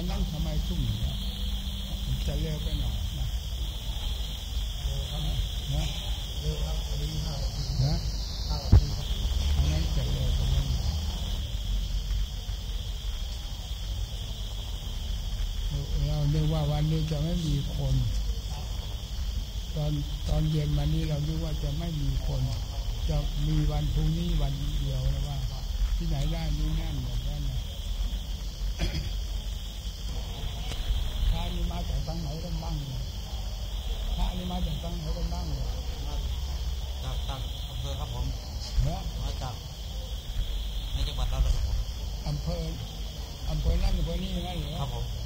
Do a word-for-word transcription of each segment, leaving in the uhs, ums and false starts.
วันนั้นทำไมซุ่มเนี่ยจะเร็วไปหน่อยนะนะเร็วครับดีมากนะอันนั้นจะเร็วไปหน่อยเราเรียกว่าวันนี้จะไม่มีคนตอนตอนเย็นวันนี้เราคิดว่าจะไม่มีคนจะมีวันพรุ่งนี้วันเดียวแล้วว่าที่ไหนได้นี่นั่นแบบนั้นนะพระนี่มาจากตั้งไหนกันบ้างพระนี่มาจากตั้งไหนกันบ้างจากตั้งอำเภอครับผมเหรอมาจากในจังหวัดเราเลยครับผมอำเภออำเภอนั่นอำเภอนี่นั่นเหรอครับผม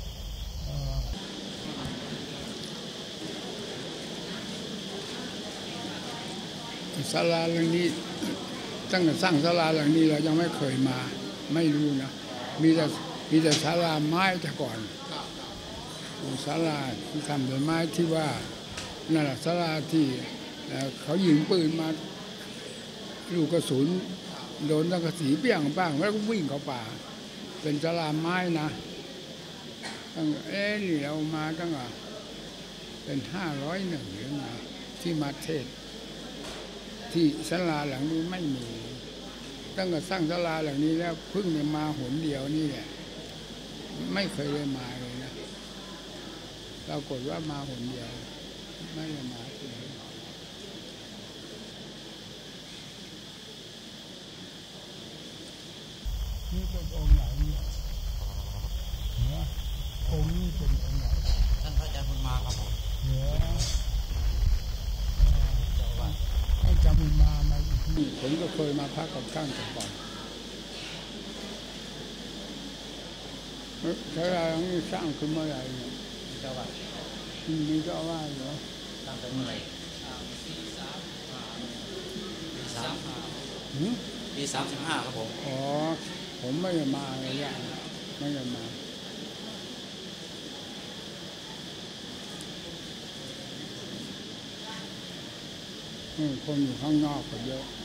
ศาลาหลังนี้ตั้งแต่สร้างศาลาหลังนี้เรายังไม่เคยมาไม่รู้นะมีแต่มีแต่ศาลาไม้แต่ก่อนศาลาที่ทำด้วยไม้ที่ว่านั่นแหละศาลาที่เขายิงปืนมาลูกกระสุนโดนตั้งกระสีเปี้ยงบ้างแล้วก็วิ่งเข้าป่าเป็นศาลาไม้นะตั้งเอ๊ะนี่เรามาตั้งอ่ะเป็นห้าร้อยหนึ่งหรือไงที่มาเทศที่ศาลาหลังนี้ไม่มีตั้งแต่สร้างศาลาหลังนี้แล้วเพิ่งได้มาหนเดียวนี่แหละไม่เคยได้มาเลยนะปรากฏว่ามาหนเดียวไม่ได้มาเลยนี่เป็นองค์ไหนเนี่ยเหรอองค์นี้เป็นองค์ไหนท่านพระอาจารย์บุญมาครับผมเหรอให้จำบุญมามาที่ผมก็เคยมาพักกับท่านก่อนศาลานี้สร้างขึ้นเมื่อไหร่เนี่ยเจ้าว่ามีเจ้าว่าเหรอสร้างขึ้นเมื่อไหร่ปีสามปีสามปีสามสิบห้าครับผมอ๋อผมไม่ได้มาเลยอ่ะไม่ได้มาคนอยู่ข้างนอกก็เยอะ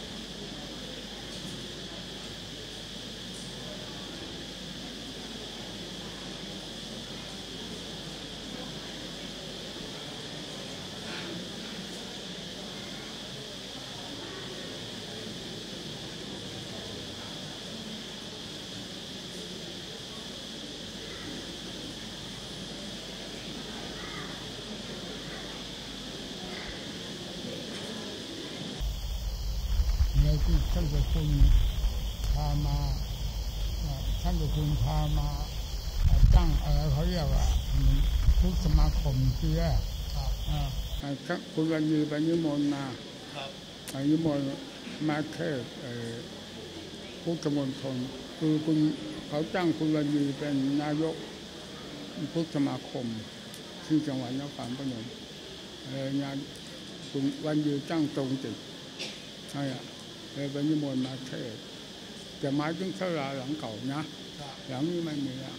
ที่ท่านเจ้าคุณพามาท่านเจ้าคุณพามาตั้งอะไรเขาเรียกว่าพุทธสมาคมที่แรกคุณวันยืไปนิมนต์มานิมนต์มาแค่พุทธมณฑลคือคุณเขาตั้งคุณวันยืเป็นนายกพุทธสมาคมที่จังหวัดนครพนมงานคุณวันยืตั้งตรงจิตใช่อะเลยไปนิมนต์มาเทศจะหมายถึงศาลาหลังเก่านะหลังนี้ไม่มีแล้ว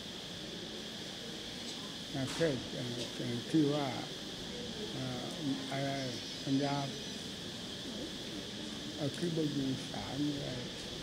เทศที่ว่าอะไรปัญญาอธิบดีศาลอะไร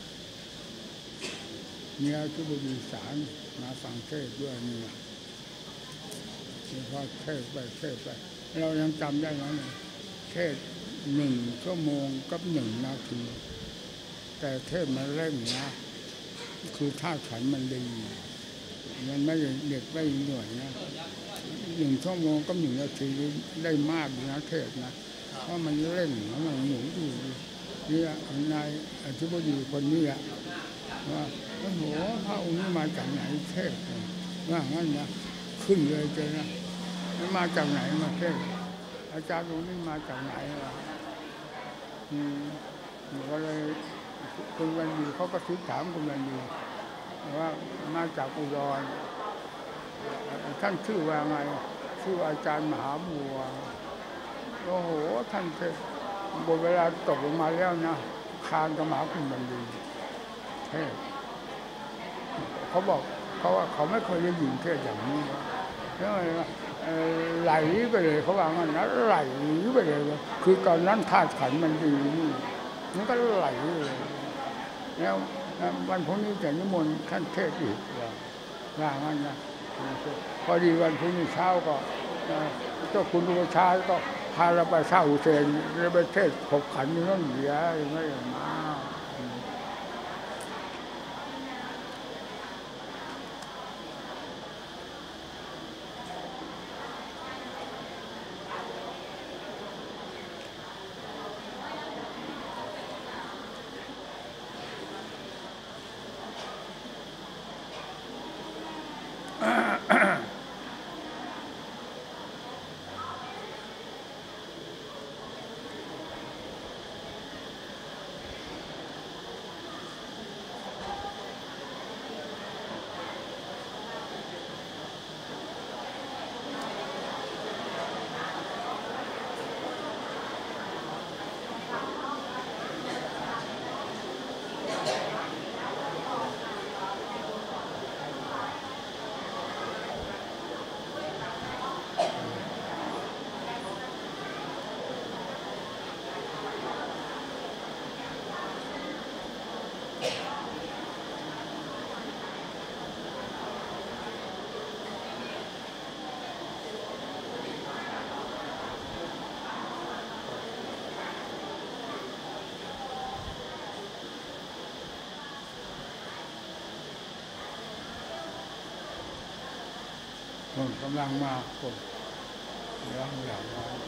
เนี่ยอธิบดีศาลมาฟังเทศด้วยนี่นะพอเทศไปเทศไปเรายังจำได้ไหมเทศหนึ่งชั่วโมงกับหนึ่งนาทีแต่เทศมันเร่งนะคือท่าขันมันดีมันไม่เด็กไม่เหนื่อยนะหนึ่งชั่วโมงกับหนึ่งนาทีได้มากนะเทศนะเพราะมันเร่งแล้วมันหมุนอยู่นี่นายอธิบดีคนนี้อะว่าโอ้โหพระองค์นี้มาจากไหนเทศว่างั้นนะขึ้นเลยเจ้านะมันมาจากไหนมาเทศอาจารย์องค์นี้มาจากไหนล่ะอืมก็เลยคุณวันดีเขาก็คิดถามคุณวันดีว่ามาจากอุดรท่านชื่อว่าไงชื่ออาจารย์มหาบัวโอ้โหท่านเทศบนเวลาตกลงมาแล้วนะคานกับหมาคุณวันดีเทศเขาบอกเขาว่าเขาไม่เคยได้ยินเทศอย่างนี้แล้วไหลไปเลยเขาว่างั้นนะไหลไปเลยคือตอนนั้นธาตุขันมันดีนี่มันก็ไหลเลยแล้ววันพรุ่งนี้จะนิมนต์ท่านเทศอีกว่างั้นนะพอดีวันพรุ่งนี้เช้าก็เจ้าคุณอุปชาก็พาเราไปเช่าอุเทนเราไปเทศขบขันอยู่นั่นเดียวไม่มากำลังมาคนร่างอย่างน้อย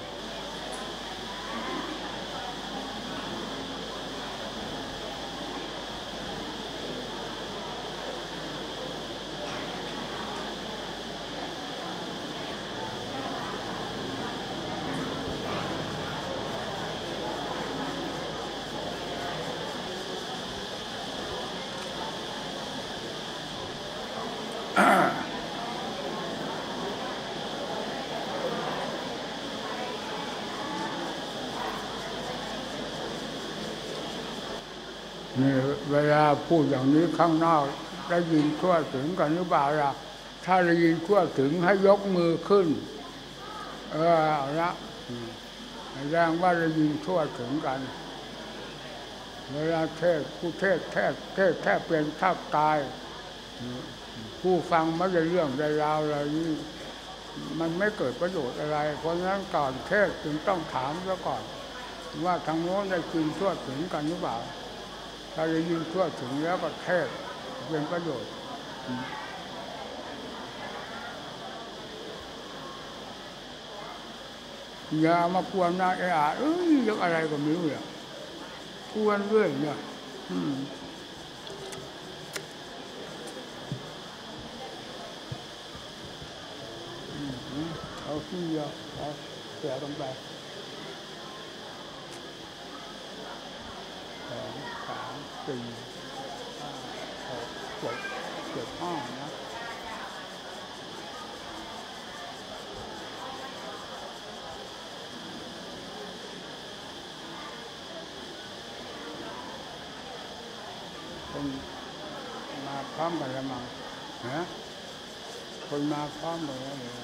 นี่เวลาพูดอย่างนี้ข้างนอกได้ยินทั่วถึงกันหรือเปล่าล่ะถ้าได้ยินทั่วถึงให้ยกมือขึ้นเออเอาละแรงว่าได้ยินทั่วถึงกันเวลาเทศผู้เทศแทบเทศแทบเป็นแทบตายผู้ฟังไม่ได้เรื่องได้ราวอะไรนี่มันไม่เกิดประโยชน์อะไรเพราะฉะนั้นก่อนเทศจึงต้องถามซะก่อนว่าทางโน้นได้ยินทั่วถึงกันหรือเปล่าถ้าได้ยินทั่วถึงแล้วก็เทศเป็นประโยชน์อย่ามากวนนะไอ้อาเอ้ยยกอะไรก็ไม่รู้เนี่ยกวนเรื่อยเนี่ยเอาขี้เยอะเอาเสียลงไปสองสามสี่ห้าหกเจ็ดเจ็ดห้านะคนมาพร้อมกันแล้วมั้งฮะคนมาพร้อมกันแล้วเลย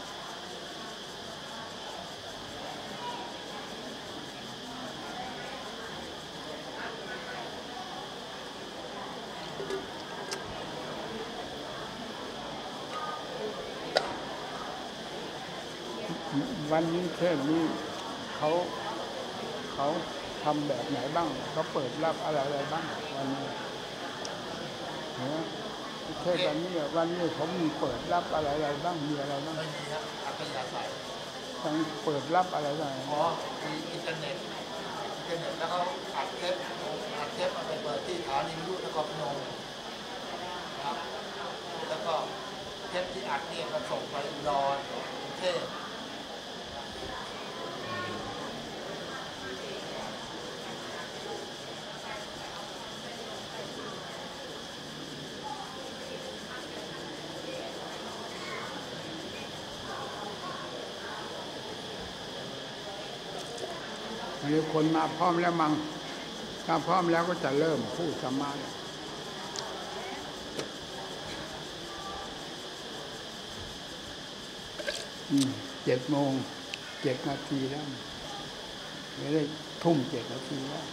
วันนี้เทศนี้เขาเขาทำแบบไหนบ้างเขาเปิดรับอะไรอะไรบ้างวันนี้เทศวันนี้วันนี้เขามีเปิดรับอะไรอะไรบ้างมีอะไรบ้างต้องเปิดรับอะไรบ้างอ๋อมีอินเทอร์เน็ตอินเทอร์เน็ตแล้วเขาอัดเทปอัดเทปมาไปเปิดที่ฐานีวิทยุนครพนมครับแล้วก็เทปที่อัดเนี่ยก็ส่งไปอุดรกรุงเทพมีคนมาพร้อมแล้วมั้งถ้าพร้อมแล้วก็จะเริ่มพูดธรรมะเจ็ดโมงเจ็ดนาทีแล้วไม่ได้ทุ่มเจ็ดนาทีแล้ว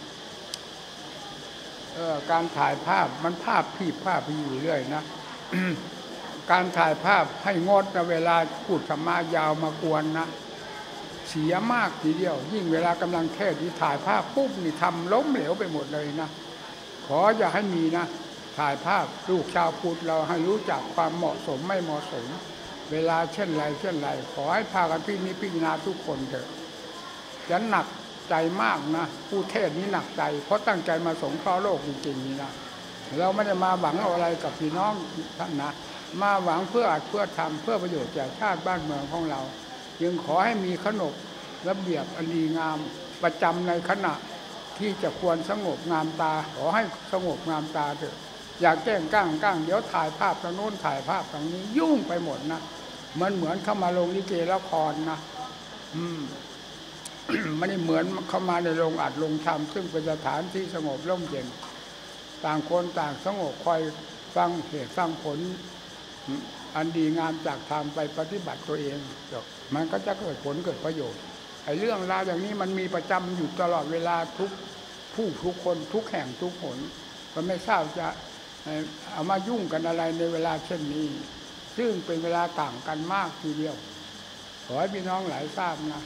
เออการถ่ายภาพมันภาพพี่ภาพพี่อยู่เรื่อยนะการถ่ายภาพให้งดนะเวลาพูดธรรมะยาวมากวนนะเสียมากทีเดียวยิ่งเวลากำลังเทศที่ถ่ายภาพปุ๊บนี่ทำล้มเหลวไปหมดเลยนะขออย่าให้มีนะถ่ายภาพลูกชาวพุทธเราให้รู้จักความเหมาะสมไม่เหมาะสมเวลาเช่นไรเช่นไรขอให้พากันพินิจพิจารณาทุกคนเถอะจะหนักใจมากนะผู้เทศนี้หนักใจเพราะตั้งใจมาสงเคราะห์โลกจริงๆนี่นะเราไม่ได้มาหวังอะไรกับพี่น้องท่านนะมาหวังเพื่ออัดเพื่อทำเพื่อประโยชน์แก่ชาติบ้านเมืองของเรายังขอให้มีขนบระเบียบอันดีงามประจำในขณะที่จะควรสงบงามตาขอให้สงบงามตาเถอะอยากแกล้งก้างก้างเดี๋ยวถ่ายภาพทางโน้นถ่ายภาพทางนี้ยุ่งไปหมดนะมันเหมือนเข้ามาลงลิเกละครนะอืม ไม่ได้เหมือนเข้ามาในโรงอัดโรงทำซึ่งเป็นสถานที่สงบร่มเย็นต่างคนต่างสงบคอยฟังเหตุฟังผลอันดีงามจากธรรมไปปฏิบัติตัวเองมันก็จะเกิดผลเกิดประโยชน์ไอ้เรื่องราวอย่างนี้มันมีประจำอยู่ตลอดเวลาทุกผู้ทุกคนทุกแห่งทุกหนก็ไม่ทราบจะเอามายุ่งกันอะไรในเวลาเช่นนี้ซึ่งเป็นเวลาต่างกันมากทีเดียวขอให้พี่น้องหลายทราบนะ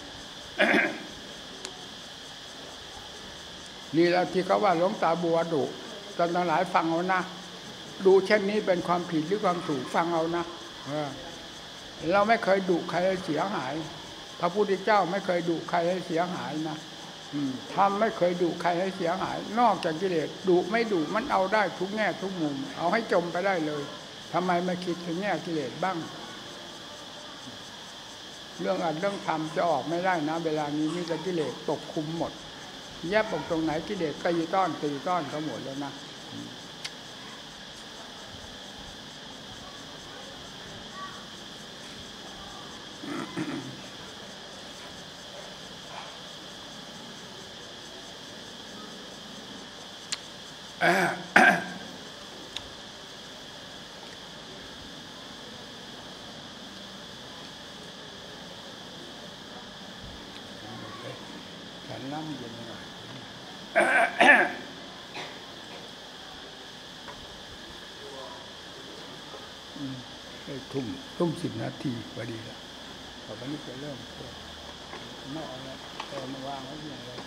นี่แล้วที่เขาว่าหลวงตาบัวดุตอนทั้งหลายฟังเอานะดูเช่นนี้เป็นความผิดหรือความถูกฟังเอานะเออเราไม่เคยดุใครให้เสียหายพระพุทธเจ้าไม่เคยดุใครให้เสียหายนะทำไม่เคยดุใครให้เสียหายนอกจากกิเลสดุไม่ดุมันเอาได้ทุกแง่ทุกมุมเอาให้จมไปได้เลยทำไมไม่คิดถึงแง่กิเลสบ้างเรื่องอัดเรื่องทำจะออกไม่ได้นะเวลานี้มีแต่กิเลสปกคลุมหมดแยบออกตรงไหนกิเลสตีต้อนตีต้อนเขาหมดแล้วนะฉันน้ำเย็นหน่อยทุ่มทุ่มสิบนาทีพอดีแล้วตอนนี้จะเริ่มไม่เอาแล้วแต่มาวางไว้อย่างไร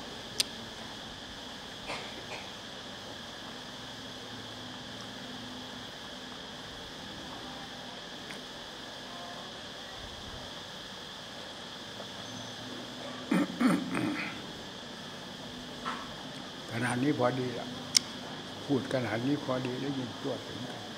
ขนาดนี้พอดีแล้วพูดขนาดนี้พอดีแล้วยินตัวถึงกัน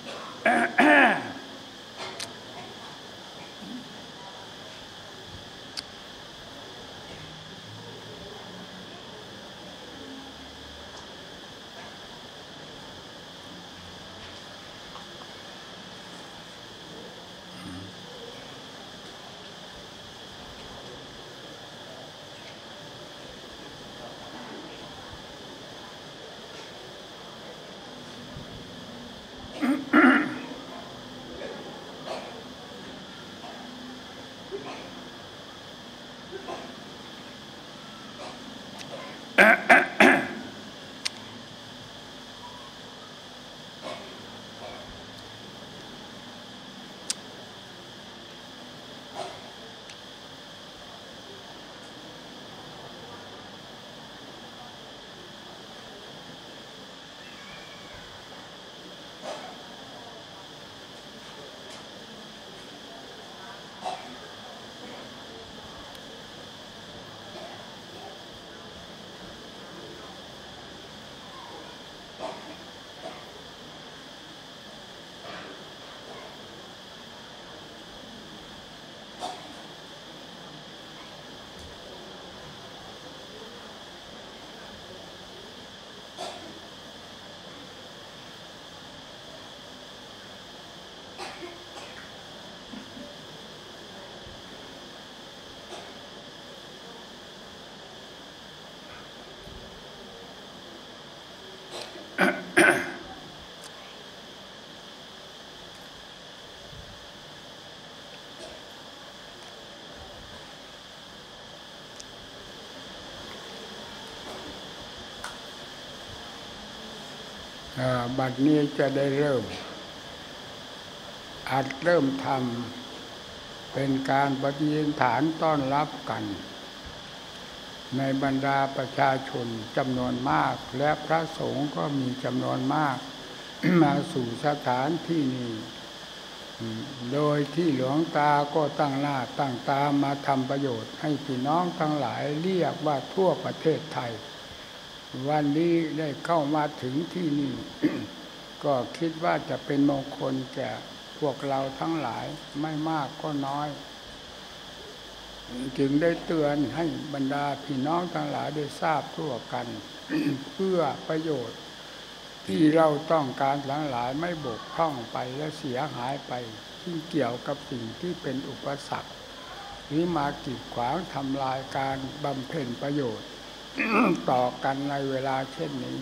บัดนี้จะได้เริ่มอัดเริ่มทำเป็นการปฏิฐานต้อนรับกันในบรรดาประชาชนจำนวนมากและพระสงฆ์ก็มีจำนวนมาก มาสู่สถานที่นี้โดยที่หลวงตาก็ตั้งหน้าตั้งตามาทำประโยชน์ให้พี่น้องทั้งหลายเรียกว่าทั่วประเทศไทยวันนี้ได้เข้ามาถึงที่นี่ ก็คิดว่าจะเป็นมงคลแก่พวกเราทั้งหลายไม่มากก็น้อยจึงได้เตือนให้บรรดาพี่น้องทั้งหลายได้ทราบทั่วกัน เพื่อประโยชน์ที่เราต้องการทั้งหลายไม่บกพร่องไปและเสียหายไปที่เกี่ยวกับสิ่งที่เป็นอุปสรรคหรือมากีดขวางทำลายการบำเพ็ญประโยชน์ ต่อกันในเวลาเช่นนี้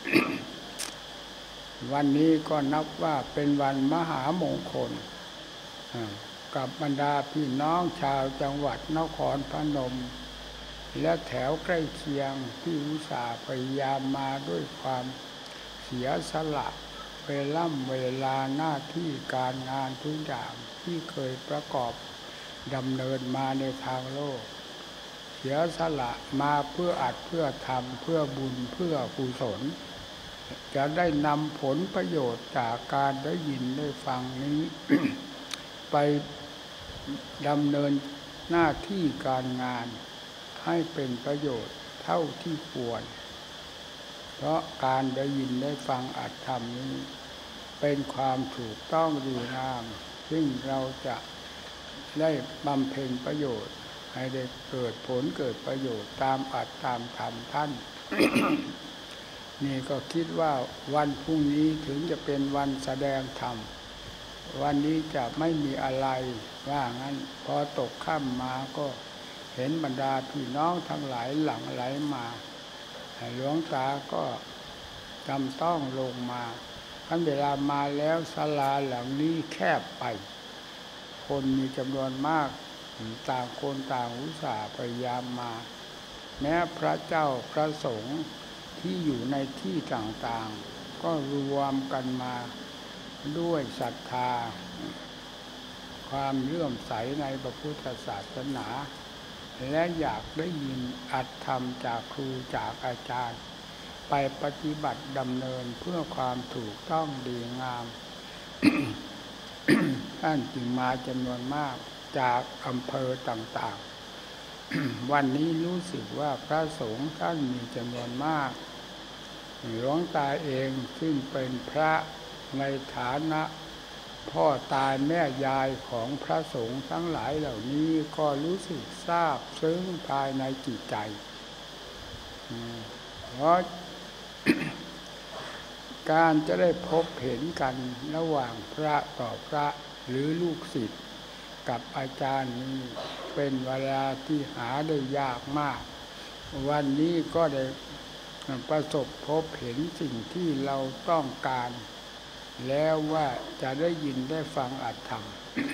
วันนี้ก็นับว่าเป็นวันมหามงคลกับบรรดาพี่น้องชาวจังหวัดนครพนมและแถวใกล้เคียงที่อุตส่าห์พยายามมาด้วยความเสียสละเวล่ำเวลาหน้าที่การงานทุกอย่างที่เคยประกอบดำเนินมาในทางโลกเสียสละมาเพื่ออัดเพื่อทำเพื่อบุญเพื่อกุศลจะได้นำผลประโยชน์จากการได้ยินได้ฟังนี้ ไปดำเนินหน้าที่การงานให้เป็นประโยชน์เท่าที่ควรเพราะการได้ยินได้ฟังอัตธรรมนี้เป็นความถูกต้องดีงามซึ่งเราจะได้บำเพ็ญประโยชน์ให้ได้เกิดผลเกิดประโยชน์ตามอัตตามธรรมท่าน นี่ก็คิดว่าวันพรุ่งนี้ถึงจะเป็นวันแสดงธรรมวันนี้จะไม่มีอะไรว่างั้นพอตกค่ำมาก็เห็นบรรดาพี่น้องทั้งหลายหลั่งไหลมาหลวงตาก็จำต้องลงมาขั้นเวลามาแล้วศาลาหลังนี้แคบไปคนมีจำนวนมากต่างคนต่างอุตส่าห์พยายามมาแม้พระเจ้าพระสงฆ์ที่อยู่ในที่ต่างๆก็รวมกันมาด้วยศรัทธาความเลื่อมใสในพระพุทธศาสนาและอยากได้ยินอัตธรรมจากครูจากอาจารย์ไปปฏิบัติดำเนินเพื่อความถูกต้องดีงาม ท่านจึงมาจำนวนมากจากอำเภอต่างๆ วันนี้รู้สึกว่าพระสงฆ์ท่านมีจำนวนมากหลวงตาเองซึ่งเป็นพระในฐานะพ่อตายแม่ยายของพระสงฆ์ทั้งหลายเหล่านี้ก็รู้สึกซาบซึ้งภายในจิตใจเพราะ การจะได้พบเห็นกันระหว่างพระต่อพระหรือลูกศิษย์กับอาจารย์นี้เป็นเวลาที่หาได้ยากมากวันนี้ก็ได้ประสบพบเห็นสิ่งที่เราต้องการแล้วว่าจะได้ยินได้ฟังอัตธรรม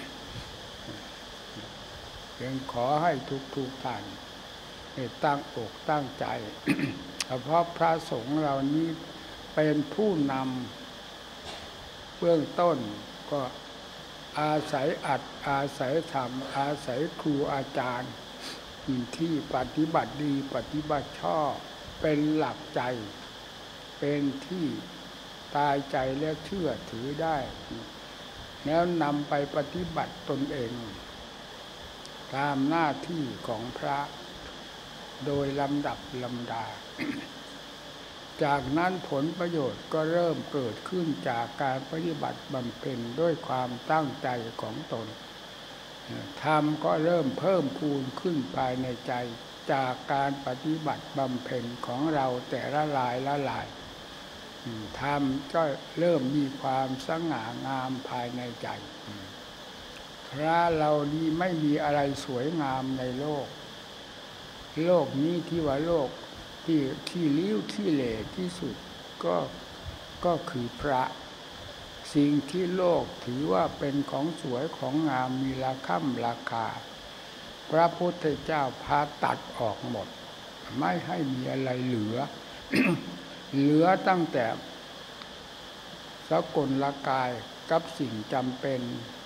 ยังขอให้ทุกๆท่านตั้งอกตั้งใจ เฉพาะพระสงฆ์เรานี้เป็นผู้นำเบื้องต้นก็อาศัยอัดอาศัยธรรมอาศัยครูอาจารย์ที่ปฏิบัติดีปฏิบัติชอบเป็นหลักใจเป็นที่ตายใจและเชื่อถือได้แล้วนำไปปฏิบัติตนเองตามหน้าที่ของพระโดยลำดับลำดา จากนั้นผลประโยชน์ก็เริ่มเกิดขึ้นจากการปฏิบัติบำเพ็ญด้วยความตั้งใจของตนธรรมก็เริ่มเพิ่มพูนขึ้นภายในใจจากการปฏิบัติบำเพ็ญของเราแต่ละลายละลายธรรมก็เริ่มมีความสง่างามภายในใจพระเรานี้ไม่มีอะไรสวยงามในโลกโลกนี้ที่ว่าโลกที่ขี้ลิ้วขี้เหร่ที่สุดก็ก็คือพระสิ่งที่โลกถือว่าเป็นของสวยของงามมีราคาราคาพระพุทธเจ้าพาตัดออกหมดไม่ให้มีอะไรเหลือ เหลือตั้งแต่สกุลกายกับสิ่งจำเป็น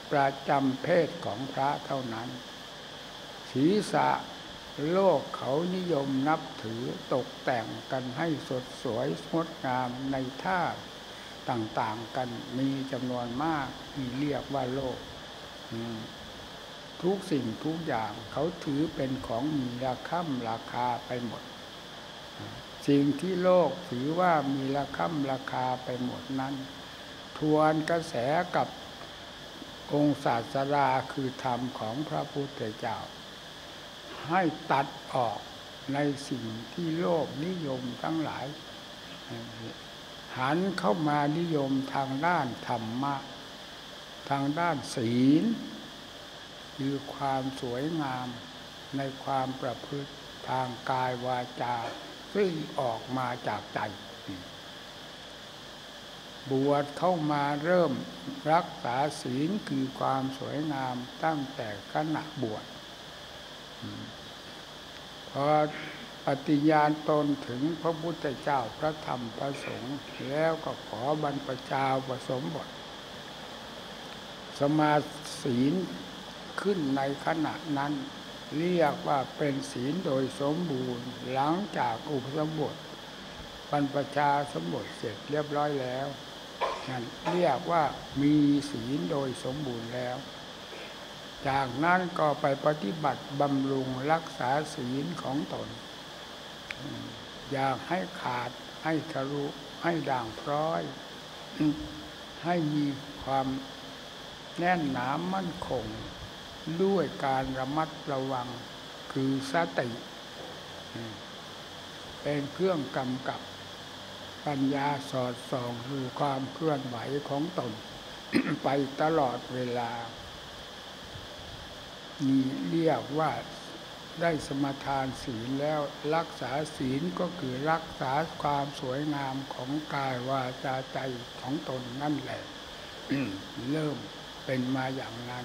ประจำเพศของพระเท่านั้นศีรษะโลกเขานิยมนับถือตกแต่งกันให้สดสวยงดงามในท่าต่างๆกันมีจำนวนมากที่เรียกว่าโลกทุกสิ่งทุกอย่างเขาถือเป็นของมีราคาราคาไปหมดสิ่งที่โลกถือว่ามีราคาราคาไปหมดนั้นทวนกระแสกับองค์ศาสดาคือธรรมของพระพุทธเจ้าให้ตัดออกในสิ่งที่โลกนิยมทั้งหลายหันเข้ามานิยมทางด้านธรรมะทางด้านศีลคือความสวยงามในความประพฤติทางกายวาจาซึ่งออกมาจากใจบวชเข้ามาเริ่มรักษาศีลคือความสวยงามตั้งแต่ขณะบวชพอปฏิญาณตนถึงพระพุทธเจ้าพระธรรมพระสงฆ์แล้วก็ขอบรรพชาอุปสมบทสมาศีลขึ้นในขณะนั้นเรียกว่าเป็นศีลโดยสมบูรณ์หลังจากอุปสมบทบรรพชาสมบทเสร็จเรียบร้อยแล้วนั่นเรียกว่ามีศีลโดยสมบูรณ์แล้วจากนั้นก็ไปปฏิบัติบำรุงรักษาศีลของตนอยากให้ขาดให้ทะลุให้ด่างพร้อยให้มีความแน่นหนามั่นคงด้วยการระมัดระวังคือสติเป็นเครื่องกำกับปัญญาสอดส่องดูความเคลื่อนไหวของตน ไปตลอดเวลานี่เรียกว่าได้สมาทานศีลแล้วรักษาศีลก็คือรักษาความสวยงามของกายวาจาใจของตนนั่นแหละ เริ่มเป็นมาอย่างนั้น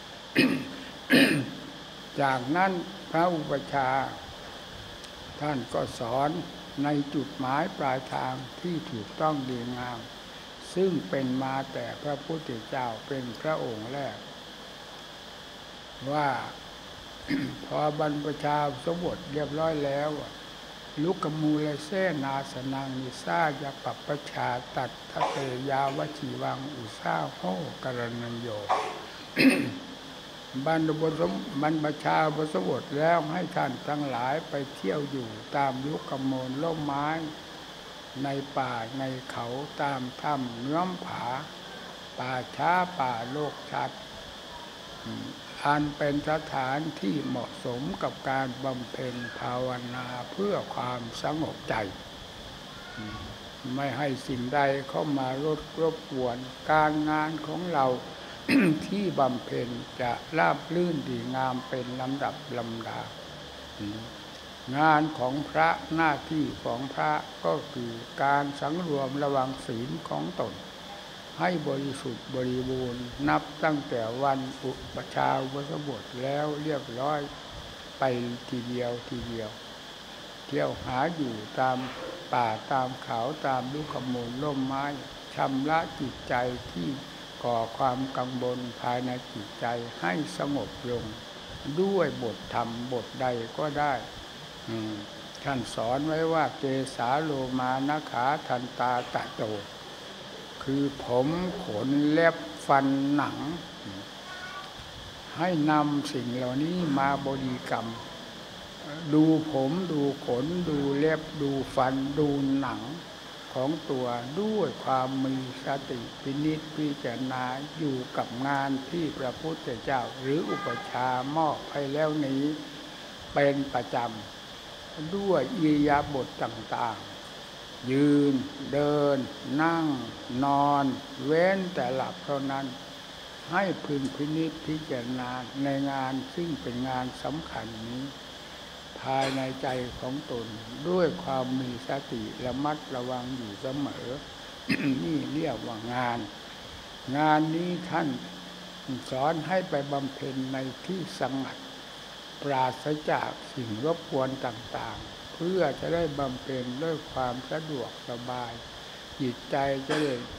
จากนั้นพระอุปัชฌาย์ท่านก็สอนในจุดหมายปลายทางที่ถูกต้องดีงามซึ่งเป็นมาแต่พระพุทธเจ้าเป็นพระองค์แรกว่า พอบรรพชาสมบทเรียบร้อยแล้วลุกมูลเสนาสนังนิสายาปัปปชาตัดทะเตยาวชีวังอุสาโหกรณโย บรรพชาบรรพชาอุปสมบทแล้วให้ท่านทั้งหลายไปเที่ยวอยู่ตามลุกโมลล่มไม้ในป่าในเขาตามถ้ำเนื้อผาป่าช้าป่าโลกชัดอันเป็นสถานที่เหมาะสมกับการบำเพ็ญภาวนาเพื่อความสงบใจไม่ให้สิ่งใดเข้ามารบรบกวนการงานของเรา ที่บำเพ็ญจะราบรื่นดีงามเป็นลำดับลำดางานของพระหน้าที่ของพระก็คือการสังรวมระวังศีลของตนให้บริสุทธิ์บริบูรณ์นับตั้งแต่วันอุปชาอุปสมบทแล้วเรียบร้อยไปทีเดียวทีเดียวเที่ยวหาอยู่ตามป่าตามเขาตามลุกมูลร่มไม้ชำระจิตใจที่ก่อความกังวลภายในจิตใจให้สงบลงด้วยบทธรรมบทใดก็ได้ท่านสอนไว้ว่าเกสาโลมานะขาทันตาตะโจคือผมขนเล็บฟันหนังให้นำสิ่งเหล่านี้มาบริกรรมดูผมดูขนดูเล็บดูฟันดูหนังของตัวด้วยความมีสติพินิจพิจารณาอยู่กับงานที่พระพุทธเจ้าหรืออุปชฌาย์มอบให้แล้วนี้เป็นประจำด้วยอิริยาบถต่างๆยืนเดินนั่งนอนเว้นแต่หลับเท่านั้นให้พึงพินิจพิจารณาในงานซึ่งเป็นงานสำคัญนี้ภายในใจของตนด้วยความมีสติระมัดระวังอยู่เสมอ นี่เรียกว่างานงานนี้ท่านสอนให้ไปบำเพ็ญในที่สงัดปราศจากสิ่งรบกวนต่างๆเพื่อจะได้บำเพ็ญด้วยความสะดวกสบายจิตใจจะได้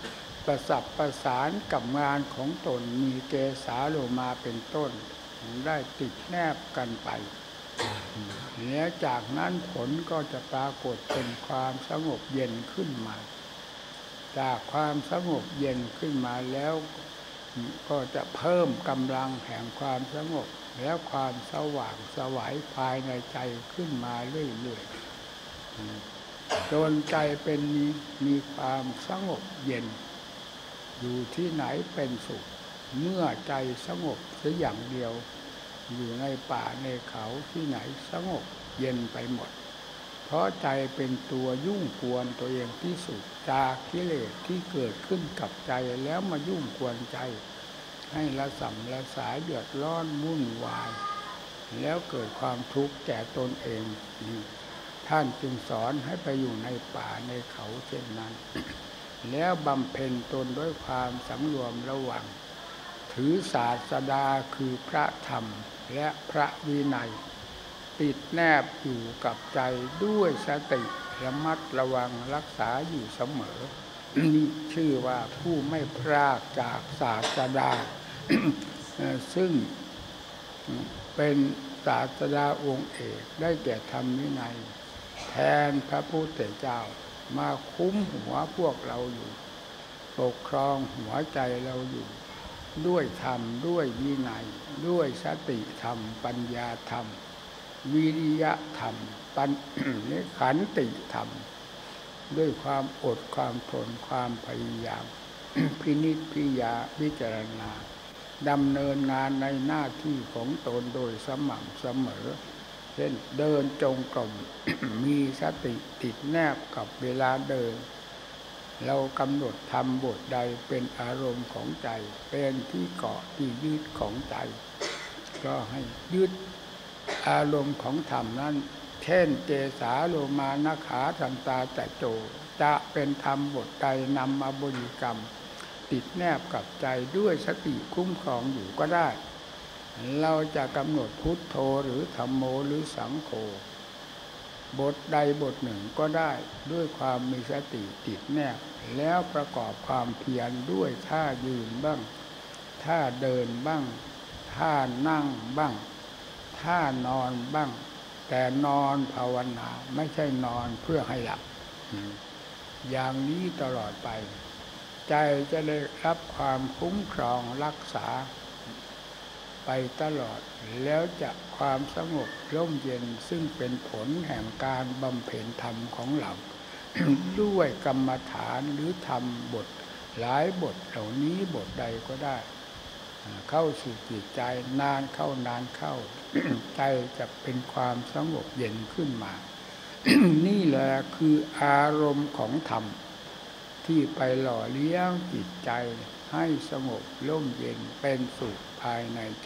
ประสับประสานกับงานของตนมีเกสาโลมาเป็นต้นได้ติดแนบกันไปแล้วจากนั้นผลก็จะปรากฏเป็นความสงบเย็นขึ้นมาจากความสงบเย็นขึ้นมาแล้วก็จะเพิ่มกำลังแห่งความสงบแล้วความสว่างไสวภายในใจขึ้นมาเรื่อยๆจนใจเป็นมีมีความสงบเย็นอยู่ที่ไหนเป็นสุขเมื่อใจสงบเสียอย่างเดียวอยู่ในป่าในเขาที่ไหนสงบเย็นไปหมดเพราะใจเป็นตัวยุ่งกวนตัวเองที่สุดจากกิเลสที่เกิดขึ้นกับใจแล้วมายุ่งกวนใจให้ละสัมละสายเดือดร้อนวุ่นวายแล้วเกิดความทุกข์แก่ตนเองท่านจึงสอนให้ไปอยู่ในป่าในเขาเช่นนั้นแล้วบำเพ็ญตนด้วยความสำรวมระวังถือศาสดาคือพระธรรมและพระวินัยติดแนบอยู่กับใจด้วยสติระมัดระวังรักษาอยู่เสมอนี่ชื่อว่าผู้ไม่พรากจากศาสดา ซึ่งเป็นศาสดาองค์เอกได้แก่ธรรมวินัยแทนพระพุทธเจ้ามาคุ้มหัวพวกเราอยู่ปกครองหัวใจเราอยู่ด้วยธรรมด้วยวินัยด้วยสติธรรมปัญญาธรรมวิริยะธรรมปัญขันติธรรมด้วยความอดความทนความพยายาม พินิจพิยาพิจารณาดำเนินงานในหน้าที่ของตนโดยสม่ำเสมอเช่นเดินจงกรม มีสติติดแนบกับเวลาเดินเรากำหนดทำบทใดเป็นอารมณ์ของใจเป็นที่เกาะที่ยึดของใจก็ให้ยึดอารมณ์ของธรรมนั้นเช่นเจสาโลมานะขาทันตาจะโจจะเป็นธรรมบทใดนำมาบริกรรมติดแนบกับใจด้วยสติคุ้มครองอยู่ก็ได้เราจะกำหนดพุทโธหรือธัมโมหรือสังโฆบทใดบทหนึ่งก็ได้ด้วยความมีสติติดแนบแล้วประกอบความเพียรด้วยท่ายืนบ้างท่าเดินบ้างท่านั่งบ้างท่านอนบ้างแต่นอนภาวนาไม่ใช่นอนเพื่อให้หลับอย่างนี้ตลอดไปใจจะได้รับความคุ้มครองรักษาไปตลอดแล้วจะความสงบร่มเย็นซึ่งเป็นผลแห่งการบำเพ็ญธรรมของเรา ด้วยกรรมฐานหรือธรรมบทหลายบทเหล่านี้บทใดก็ได้เข้าสู่จิตใจนานเข้านานเข้า ใจจะเป็นความสงบเย็นขึ้นมา นี่แหละคืออารมณ์ของธรรมที่ไปหล่อเลี้ยงจิตใจให้สงบร่มเย็นเป็นสุขภายในใจ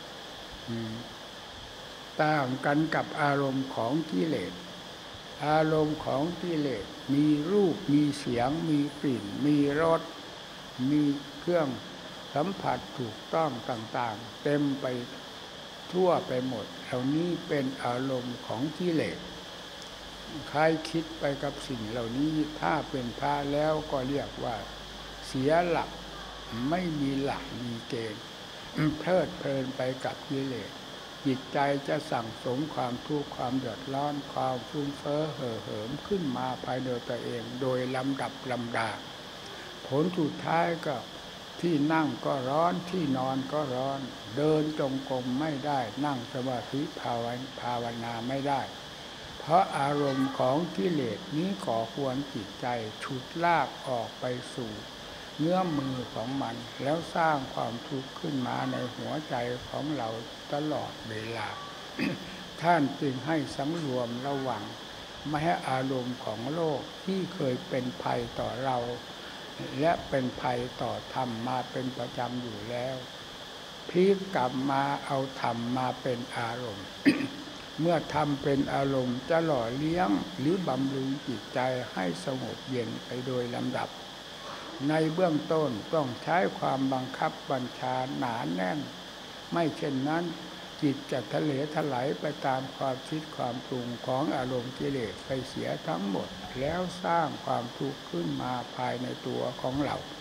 ต่างกันกับอารมณ์ของกิเลสอารมณ์ของกิเลสมีรูปมีเสียงมีกลิ่นมีรสมีเครื่องสัมผัสถูกต้องต่างๆเต็มไปทั่วไปหมดเหล่านี้เป็นอารมณ์ของกิเลสใครคิดไปกับสิ่งเหล่านี้ถ้าเป็นพระแล้วก็เรียกว่าเสียหลักไม่มีหลักมีเกณฑ์เพลิดเพลินไปกับกิเลสจิตใจจะสั่งสมความทุกข์ความเดือดร้อนความฟุ้งเฟ้อเห่อเหิมขึ้นมาภายในตัวเองโดยลำดับลำดาผลสุดท้ายก็ที่นั่งก็ร้อนที่นอนก็ร้อนเดินจงกรมไม่ได้นั่งสมาธิภาวนาภาวนาไม่ได้เพราะอารมณ์ของกิเลสนี้ก่อควรจิตใจฉุดลากออกไปสู่เงื้อมมือของมันแล้วสร้างความทุกข์ขึ้นมาในหัวใจของเราตลอดเวลา ท่านจึงให้สำรวมระวังไม่ให้อารมณ์ของโลกที่เคยเป็นภัยต่อเราและเป็นภัยต่อธรรมมาเป็นประจำอยู่แล้วพลิกกลับมาเอาธรรมมาเป็นอารมณ์ เมื่อธรรมเป็นอารมณ์จะหล่อเลี้ยงหรือบำรุงจิตใจให้สงบเย็นไปโดยลำดับในเบื้องต้นต้องใช้ความบังคับบัญชาหนาแน่นไม่เช่นนั้นจิตจะทะเลถลายไปตามความคิดความปรุงของอารมณ์กิเลสไปเสียทั้งหมดแล้วสร้างความทุกข์ขึ้นมาภายในตัวของเรา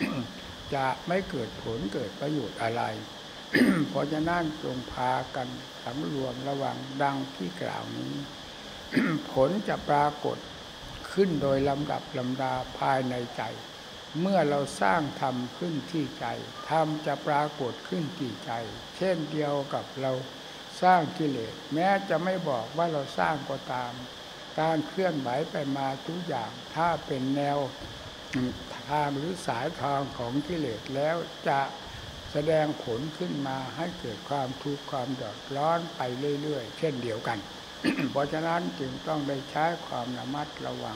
จะไม่เกิดผลเกิดประโยชน์อะไร เพราะฉะนั้นจงพากันสำรวมระวังดังที่กล่าวนี้ ผลจะปรากฏขึ้นโดยลำดับลำดาภายในใจเมื่อเราสร้างธรรมขึ้นที่ใจธรรมจะปรากฏขึ้นที่ใจเช่นเดียวกับเราสร้างกิเลสแม้จะไม่บอกว่าเราสร้างก็ตามการเคลื่อนไหวไปมาทุกอย่างถ้าเป็นแนวทางหรือสายทางของกิเลสแล้วจะแสดงผลขึ้นมาให้เกิดความทุกข์ความเดือดร้อนไปเรื่อยๆเช่นเดียวกัน เพราะฉะนั้นจึงต้องได้ใช้ความระมัดระวัง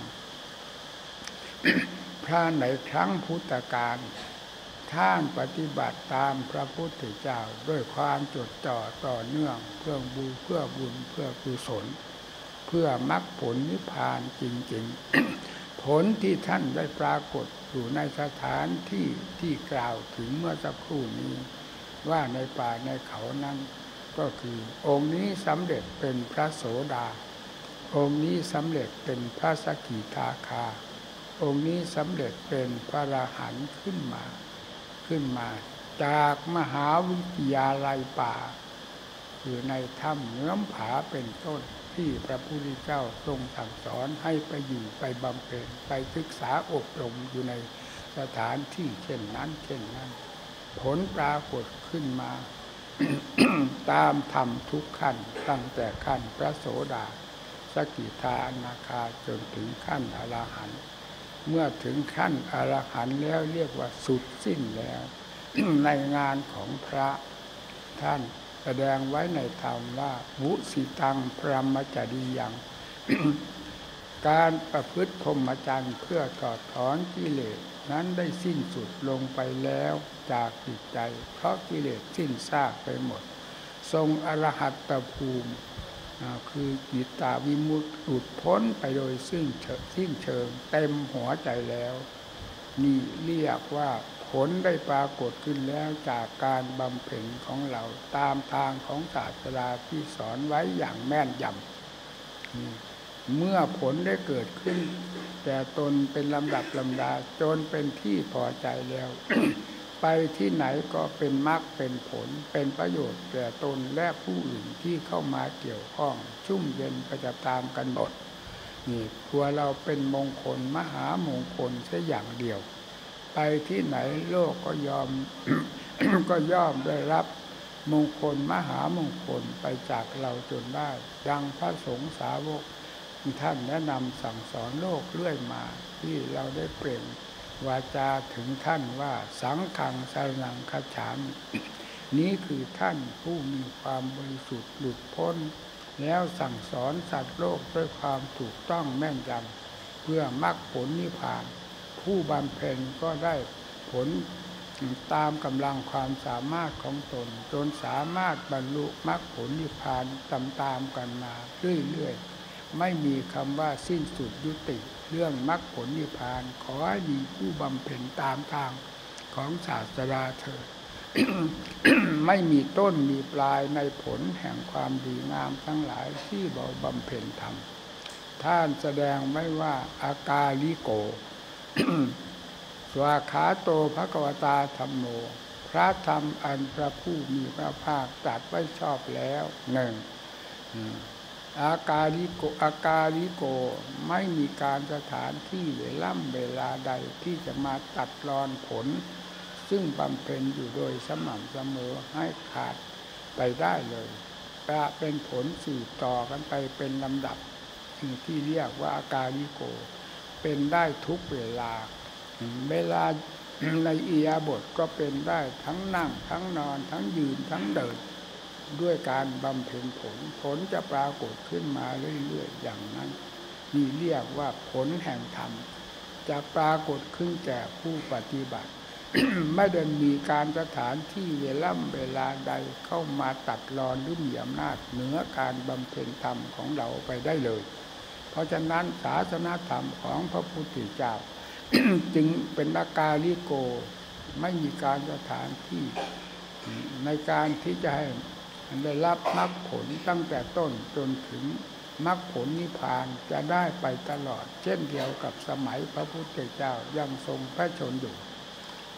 พระในครั้งพุทธกาลท่านปฏิบัติตามพระพุทธเจ้าด้วยความจดจ่อต่อเนื่องเพื่อบูเพื่อบุญเพื่อกุศลเพื่อมรรคผลนิพพานจริงๆ ผลที่ท่านได้ปรากฏอยู่ในสถานที่ที่กล่าวถึงเมื่อสักครู่นี้ว่าในป่าในเขานั้นก็คือองค์นี้สำเร็จเป็นพระโสดาองค์นี้สำเร็จเป็นพระสกิทาคาองค์นี้สำเร็จเป็นพระอรหันต์ขึ้นมาขึ้นมาจากมหาวิทยาลัยป่าคือในถ้ำเงื้อมผาเป็นต้นที่พระพุทธเจ้าทรงสั่งสอนให้ไปอยู่ไปบำเพ็ญไปศึกษาอบรมอยู่ในสถานที่เช่นนั้นเช่นนั้นผลปรากฏขึ้นมา ตามธรรมทุกขั้นตั้งแต่ขั้นพระโสดาสกิทาอนาคาจนถึงขั้นอรหันต์เมื่อถึงขั้นอรหันต์แล้วเรียกว่าสุดสิ้นแล้ว ในงานของพระท่านแสดงไว้ในธรรมว่ามุสิตังพรหมจริยัง การประพฤติพรหมจรรย์เพื่อถอดถอนกิเลสนั้นได้สิ้นสุดลงไปแล้วจากจิตใจเพราะกิเลสสิ้นซากไปหมดทรงอรหัตตภูมิคือจิตตาวิมุตติหลุดพ้นไปโดยซึ่งสิ้นเชิงเต็มหัวใจแล้วนี่เรียกว่าผลได้ปรากฏขึ้นแล้วจากการบำเพ็ญของเราตามทางของศาสดาที่สอนไว้อย่างแม่นยำเมื่อผลได้เกิดขึ้นแต่ตนเป็นลำดับลำดาจนเป็นที่พอใจแล้ว ไปที่ไหนก็เป็นมรรคเป็นผลเป็นประโยชน์แก่ตนและผู้อื่นที่เข้ามาเกี่ยวข้องชุ่มเย็นไปตามกันหมดนี่ตัวเราเป็นมงคลมหามงคลแค่อย่างเดียวไปที่ไหนโลกก็ยอม ก็ย่อมได้รับมงคลมหามงคลไปจากเราจนได้ดังพระสงฆ์สาวกท่านแนะนำสั่งสอนโลกเรื่อยมาที่เราได้เปล่งวาจาถึงท่านว่าสังฆังสรณังคัจฉามิ นี้คือท่านผู้มีความบริสุทธิ์หลุดพ้นแล้วสั่งสอนสัตว์โลกด้วยความถูกต้องแม่นยำเพื่อมรรคผลนิพพานผู้บำเพ็ญก็ได้ผลตามกำลังความสามารถของตนจนสามารถบรรลุมรรคผลนิพพานตามๆกันมาเรื่อยๆไม่มีคำว่าสิ้นสุดยุติเรื่องมรรคผลนิพพานขอให้มีผู้บำเพ็ญตามทางของศาสดาเถิด ไม่มีต้นมีปลายในผลแห่งความดีงามทั้งหลายที่เราบำเพ็ญทำท่านแสดงไว้ว่าอากาลิโก สวาขาโตภควตาธัมโมพระธรรมอันพระผู้มีพระภาคตรัสไว้ชอบแล้วหนึ่งอากาลิโกอากาลิโกไม่มีการสถานที่เวล่ำเวลาใดที่จะมาตัดรอนผลซึ่งบำเพ็ญอยู่โดยสม่ำเสมอให้ขาดไปได้เลยจะเป็นผลสืบต่อกันไปเป็นลำดับสิ่งที่เรียกว่าอากาลิโกเป็นได้ทุกเวลาเวลาในอิริยาบถก็เป็นได้ทั้งนั่งทั้งนอนทั้งยืนทั้งเดินด้วยการบำเพ็ญผลผลจะปรากฏขึ้นมาเรื่อยๆอย่างนั้นนี่เรียกว่าผลแห่งธรรมจะปรากฏขึ้นแก่ผู้ปฏิบัติ ไม่ได้มีการสถานที่เวล่ำเวลาใดเข้ามาตัดรอนหรือมีอำนาจเหนือการบำเพ็ญธรรมของเราไปได้เลยเพราะฉะนั้นศาสนธรรมของพระพุทธเจ้า จึงเป็นอากาลิโกไม่มีการสถานที่ในการที่จะให้ได้รับมรรคผลตั้งแต่ต้นจนถึงมรรคผลนิพพานจะได้ไปตลอดเช่นเดียวกับสมัยพระพุทธเจ้ายังทรงพระชนอยู่พ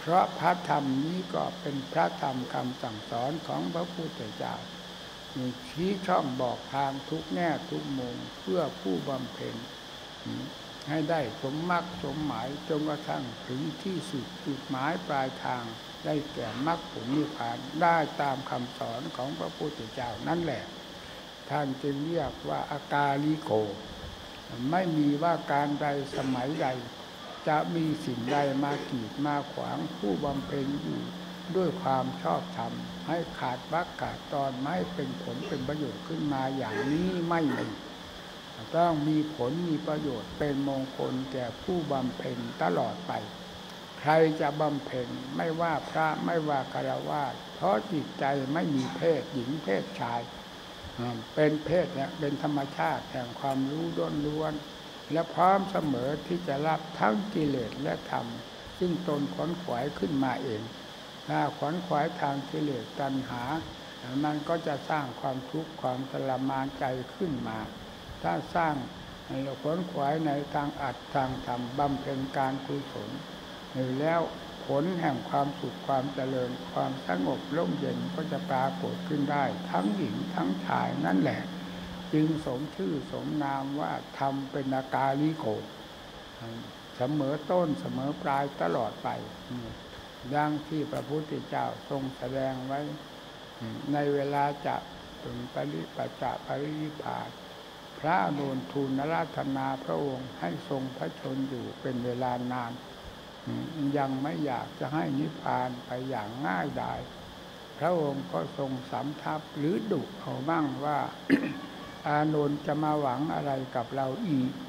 เพราะพระธรรมนี้ก็เป็นพระธรรมคำสั่งสอนของพระพุทธเจ้าชี้ช่องบอกทางทุกแง่ทุกมุมเพื่อผู้บำเพ็ญให้ได้สมมรรคสมหมายจนกระทั่งถึงที่สุดจุดหมายปลายทางได้แก่มรรคผลนิพพานได้ตามคำสอนของพระพุทธเจ้านั่นแหละท่านจึงเรียกว่าอากาลิโกไม่มีว่าการใดสมัยใดจะมีสิ่งใดมากีดมาขวางผู้บำเพ็ญอยู่ด้วยความชอบธรรมให้ขาดวรรคขาดตอนไม่เป็นผลเป็นประโยชน์ขึ้นมาอย่างนี้ไม่มีต้องมีผลมีประโยชน์เป็นมงคลแก่ผู้บำเพ็ญตลอดไปใครจะบำเพ็ญไม่ว่าพระไม่ว่าฆราวาสเพราะจิตใจไม่มีเพศหญิงเพศชายเป็นเพศเนี่ยเป็นธรรมชาติแห่งความรู้ล้วนๆและพร้อมเสมอที่จะรับทั้งกิเลสและธรรมซึ่งตนขวนขวายขึ้นมาเองถ้าขวนขวายทางกิเลสตัณหามันก็จะสร้างความทุกข์ความทรมานใจขึ้นมาถ้าสร้างขวนขวายในทางอัดทางธรรมบำเพ็ญการกุศลแล้วผลแห่งความสุขความเจริญความสงบร่มเย็นก็จะปรากฏขึ้นได้ทั้งหญิงทั้งชายนั่นแหละจึงสมชื่อสมนามว่าธรรมเป็นอากาลิโกเสมอต้นเสมอปลายตลอดไปดังที่พระพุทธเจ้าทรงแสดงไว้ในเวลาจะถึงปริปัจจะปรินิพพานพระอนุนทูลราธนาพระองค์ให้ทรงพระชนอยู่เป็นเวลานานยังไม่อยากจะให้นิพพานไปอย่างง่ายดายพระองค์ก็ทรงสำทับหรือดุเอาบ้างว่า อานนท์จะมาหวังอะไรกับเราอีก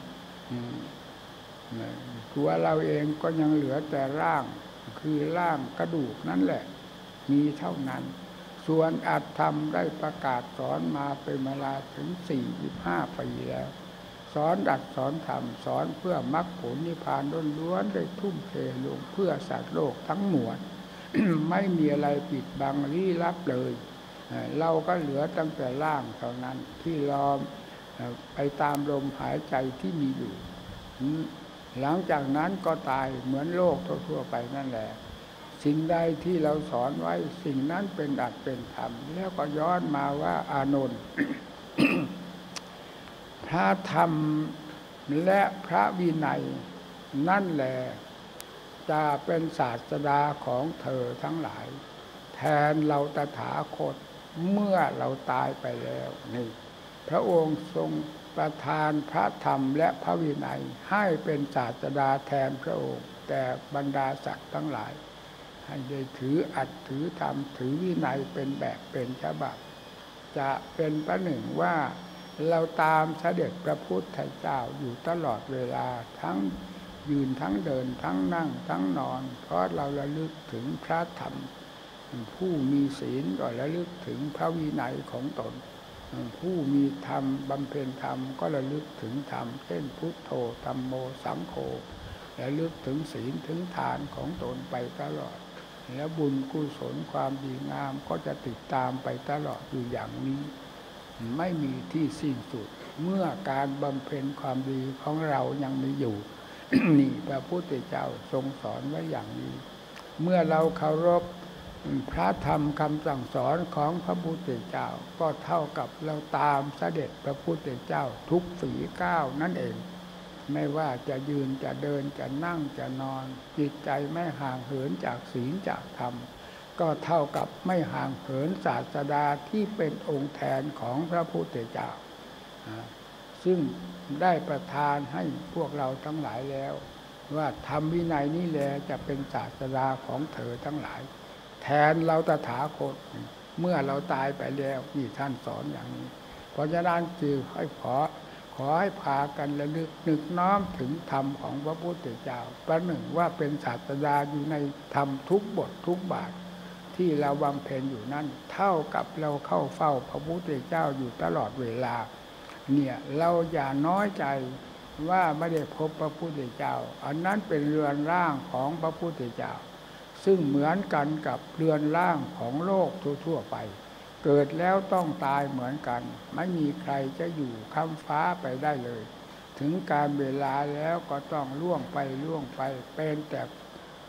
ตัวเราเองก็ยังเหลือแต่ร่างคือร่างกระดูกนั่นแหละมีเท่านั้นส่วนอัตธรรมได้ประกาศสอนมาเป็นเวลาถึงสี่สิบห้าปีแล้วสอนดัดสอนธรรมสอนเพื่อมรรคผลนิพพานล้วนๆได้ทุ่มเทลงเพื่อสัตว์โลกทั้งมวล ไม่มีอะไรปิดบังลี้ลับเลยเราก็เหลือตั้งแต่ร่างเท่านั้นที่รอไปตามลมหายใจที่มีอยู่หลังจากนั้นก็ตายเหมือนโลกทั่วๆไปนั่นแหละสิ่งใดที่เราสอนไว้สิ่งนั้นเป็นอัตเป็นธรรมแล้วก็ย้อนมาว่าอานนท์ พระธรรมและพระวินัยนั่นแหละจะเป็นศาสดาของเธอทั้งหลายแทนเราตถาคตเมื่อเราตายไปแล้วนี่พระองค์ทรงประทานพระธรรมและพระวินัยให้เป็นศาสดาแทนพระองค์แต่บรรดาสัตว์ทั้งหลายให้ได้ถืออัตถือธรรมถือวินัยเป็นแบบเป็นฉบับจะเป็นประหนึ่งว่าเราตามเสด็จพระพุทธเจ้าอยู่ตลอดเวลาทั้งยืนทั้งเดินทั้งนั่งทั้งนอนเพราะเราระลึกถึงพระธรรมผู้มีศีลก็ระลึกถึงพระวินัยของตนผู้มีธรรมบำเพ็ญธรรมก็ระลึกถึงธรรมเช่นพุทโธธัมโมสังโฆระลึกถึงศีลถึงทานของตนไปตลอดแล้วบุญกุศลความดีงามก็จะติดตามไปตลอดอยู่อย่างนี้ไม่มีที่สิ้นสุดเมื่อการบำเพ็ญความดีของเรายังมีอยู่ นี่พระพุทธเจ้าทรงสอนไว้อย่างนี้เมื่อเราเคารพพระธรรมคำสั่งสอนของพระพุทธเจ้าก็เท่ากับเราตามเสด็จพระพุทธเจ้าทุกฝีก้าวนั่นเองไม่ว่าจะยืนจะเดินจะนั่งจะนอนจิตใจไม่ห่างเหินจากศีลจากธรรมก็เท่ากับไม่ห่างเหินศาสดาที่เป็นองค์แทนของพระพุทธเจ้าซึ่งได้ประทานให้พวกเราทั้งหลายแล้วว่าธรรมวินัยนี้แหละจะเป็นศาสดาของเธอทั้งหลายแทนเราตถาคตเมื่อเราตายไปแล้วนี่ท่านสอนอย่างนี้เพราะฉะนั้นจึงให้ขอขอให้พากันระลึกนึกน้อมถึงธรรมของพระพุทธเจ้าประหนึ่งว่าเป็นศาสดาอยู่ในธรรมทุกบททุกบาทที่เราบำเพ็ญอยู่นั้นเท่ากับเราเข้าเฝ้าพระพุทธเจ้าอยู่ตลอดเวลาเนี่ยเราอย่าน้อยใจว่าไม่ได้พบพระพุทธเจ้าอันนั้นเป็นเรือนร่างของพระพุทธเจ้าซึ่งเหมือนกันกับเรือนร่างของโลกทั่วๆไปเกิดแล้วต้องตายเหมือนกันไม่มีใครจะอยู่ค้ำฟ้าไปได้เลยถึงการเวลาแล้วก็ต้องล่วงไปล่วงไปเป็นแต่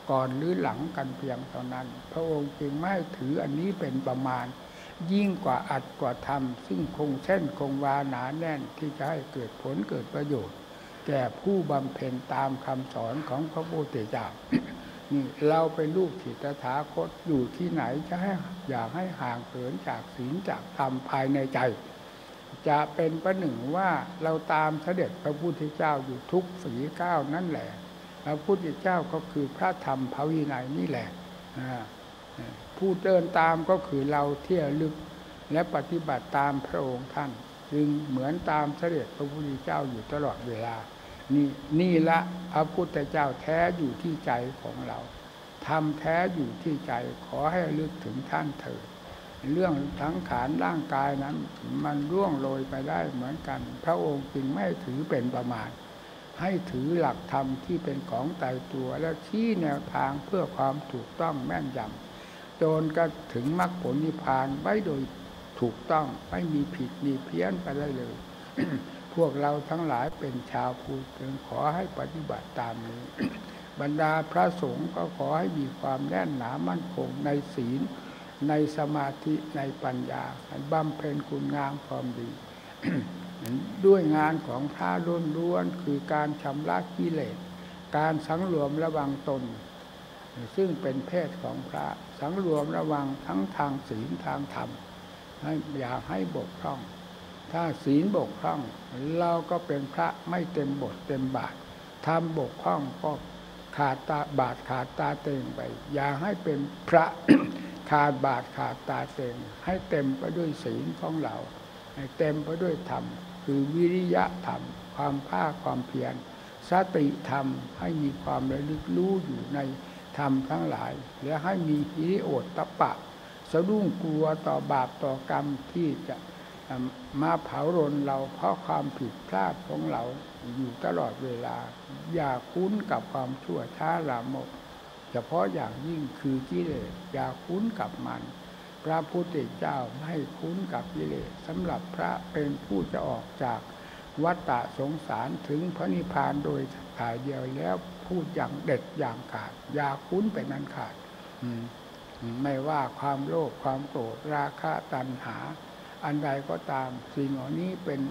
ก่อนหรือหลังกันเพียงเท่านั้นพระองค์จึงไม่ถืออันนี้เป็นประมาณยิ่งกว่าอัดกว่าทำซึ่งคงเส้นคงวาหนาแน่นที่จะให้เกิดผลเกิดประโยชน์แก่ผู้บำเพ็ญตามคำสอนของพระพุทธเจ้า นี่เราเป็นลูกศิษย์ตถาคตอยู่ที่ไหนจะให้อยากให้ห่างเหินจากศีลจากธรรมภายในใจจะเป็นประหนึ่งว่าเราตามเสด็จพระพุทธเจ้าอยู่ทุกฝีก้าวนั่นแหละพระพุทธเจ้าก็คือพระธรรมพระวินัยนี่แหละผู้เดินตามก็คือเราที่ระลึกและปฏิบัติตามพระองค์ท่านจึงเหมือนตามเสด็จพระพุทธเจ้าอยู่ตลอดเวลานี่นี่ละพระพุทธเจ้าแท้อยู่ที่ใจของเราธรรมแท้อยู่ที่ใจขอให้ระลึกถึงท่านเถิดเรื่องทั้งขานร่างกายนั้นมันร่วงโรยไปได้เหมือนกันพระองค์จึงไม่ถือเป็นประมาทให้ถือหลักธรรมที่เป็นของตายตัวและชี้แนวทางเพื่อความถูกต้องแม่นยำจนก็ถึงมรรคผลนิพพานไว้โดยถูกต้องไม่มีผิดมีเพี้ยนไปได้เลย พวกเราทั้งหลายเป็นชาวพุทธจึงขอให้ปฏิบัติตามนี้ บรรดาพระสงฆ์ก็ขอให้มีความแน่นหนามั่นคงในศีลในสมาธิในปัญญาบำเพ็ญคุณงามความดี ด้วยงานของพระล้วนๆคือการชำระกิเลสการสังรวมระวังตนซึ่งเป็นเพศของพระสังรวมระวังทั้งทางศีลทางธรรมอย่าให้บกพร่องถ้าศีลบกพร่องเราก็เป็นพระไม่เต็มบทเต็มบาทธรรมบกพร่องก็ขาดตาบาทขาดตาเต็งไปอย่าให้เป็นพระ ขาดบาทขาดตาเต็งให้เต็มไปด้วยศีลของเราให้เต็มไปด้วยธรรมคือวิริยะธรรมความภาคความเพียรสติธรรมให้มีความระลึกรู้อยู่ในธรรมทั้งหลายและให้มีหิริโอตตัปปะสะดุ้งกลัวต่อบาปต่อกรรมที่จะมาเผารนเราเพราะความผิดพลาดของเราอยู่ตลอดเวลาอย่าคุ้นกับความชั่วช้าลามกเฉพาะอย่างยิ่งคือกิเลสอย่าคุ้นกับมันพระพุทธเจ้าไม่คุ้นกับกิเลสสำหรับพระเป็นผู้จะออกจากวัฏฏะสงสารถึงพระนิพพานโดยถ่ายเดียวแล้วพูดอย่างเด็ดอย่างขาดอย่าคุ้นเป็นอันขาดไม่ว่าความโลภความโกรธราคะตัณหาอันใดก็ตามสิ่งเหล่านี้เป็น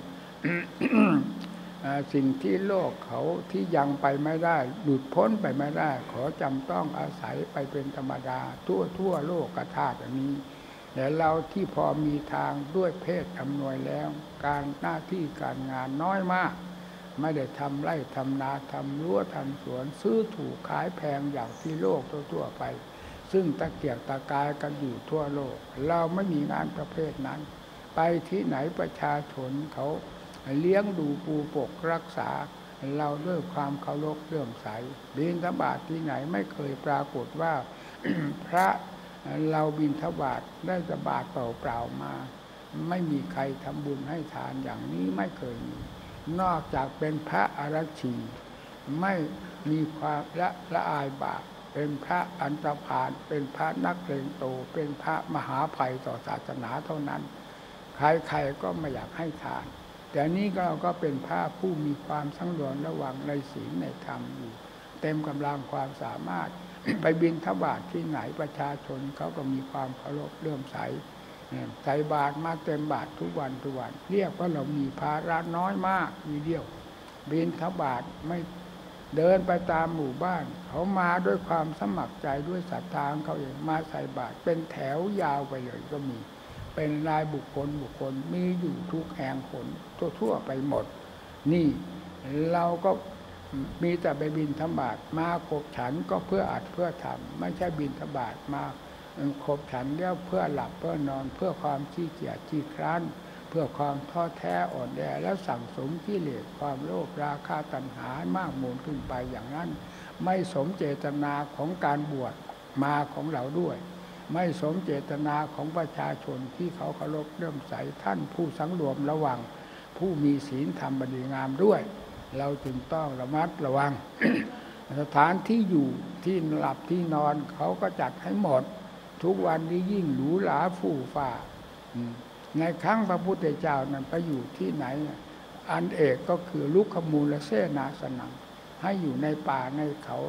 สิ่งที่โลกเขาที่ยังไปไม่ได้หลุดพ้นไปไม่ได้ขอจำต้องอาศัยไปเป็นธรรมดาทั่วทั่วโลกธาตุนี้แต่เราที่พอมีทางด้วยเพศอำนวยแล้วการหน้าที่การงานน้อยมากไม่ได้ทำไร่ทำนาทำรั้วทำสวนซื้อถูกขายแพงอย่างที่โลกทั่วๆไปซึ่งตะเกียกตะกายกันอยู่ทั่วโลกเราไม่มีงานประเภทนั้นไปที่ไหนประชาชนเขาเลี้ยงดูปูปกรักษาเราด้วยความเคารพเลื่อมใสบิณฑบาตที่ไหนไม่เคยปรากฏว่า พระเราบิณฑบาตได้แต่บาตรเปล่าๆมาไม่มีใครทำบุญให้ทานอย่างนี้ไม่เคยมีนอกจากเป็นพระอรชีไม่มีความละละอายบาปเป็นพระอันตรพาลเป็นพระนักเลงโตเป็นพระมหาภัยต่อศาสนาเท่านั้นใครๆก็ไม่อยากให้ทานแต่นี้เราก็เป็นพระผู้มีความสังรวมระวังในศีลในธรรมอยู่เต็มกำลังความสามารถ ไปบิณฑบาตที่ไหนประชาชนเขาก็มีความเคารพเลื่อมใสใส่บาตรมาเต็มบาตรทุกวันทุกวันเรียกว่าเรามีภาระน้อยมากมีเดียวบิณฑบาตไม่เดินไปตามหมู่บ้านเขามาด้วยความสมัครใจด้วยศรัทธาของเขาเองมาใส่บาตรเป็นแถวยาวไปเลยก็มีเป็นรายบุคคลบุคคลมีอยู่ทุกแห่งคนทั่วๆไปหมดนี่เราก็มีแต่ไปบิณฑบาตมาขบฉันก็เพื่ออัดเพื่อทำไม่ใช่บิณฑบาตมาขบฉันแล้วเพื่อหลับเพื่อนอนเพื่อความขี้เกียจขี้คร้านเพื่อความท้อแท้อ่อนแอแล้วสั่งสมกิเลสความโลภราคะตัณหามากมูลขึ้นไปอย่างนั้นไม่สมเจตนาของการบวชมาของเราด้วยไม่สมเจตนาของประชาชนที่เขาเคารพเลื่อมใสท่านผู้สังรวมระวังผู้มีศีลธรรมบดีงามด้วยเราจึงต้องระมัดระวัง สถานที่อยู่ที่หลับที่นอนเขาก็จัดให้หมดทุกวันนี้ยิ่งหรูหราฟู่ฟ้าในครั้งพระพุทธเจ้านั้นไปอยู่ที่ไหนอันเอกก็คือลุกขมูลเสนาสนังให้อยู่ในป่าในเขา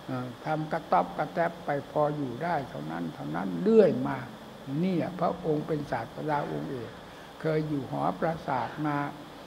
ทำกระต๊อบกระแทบไปพออยู่ได้เท่านั้นเท่านั้นเรื่อยมานี่พระองค์เป็นศาสตราองค์เอกเคยอยู่หอปราสาทมา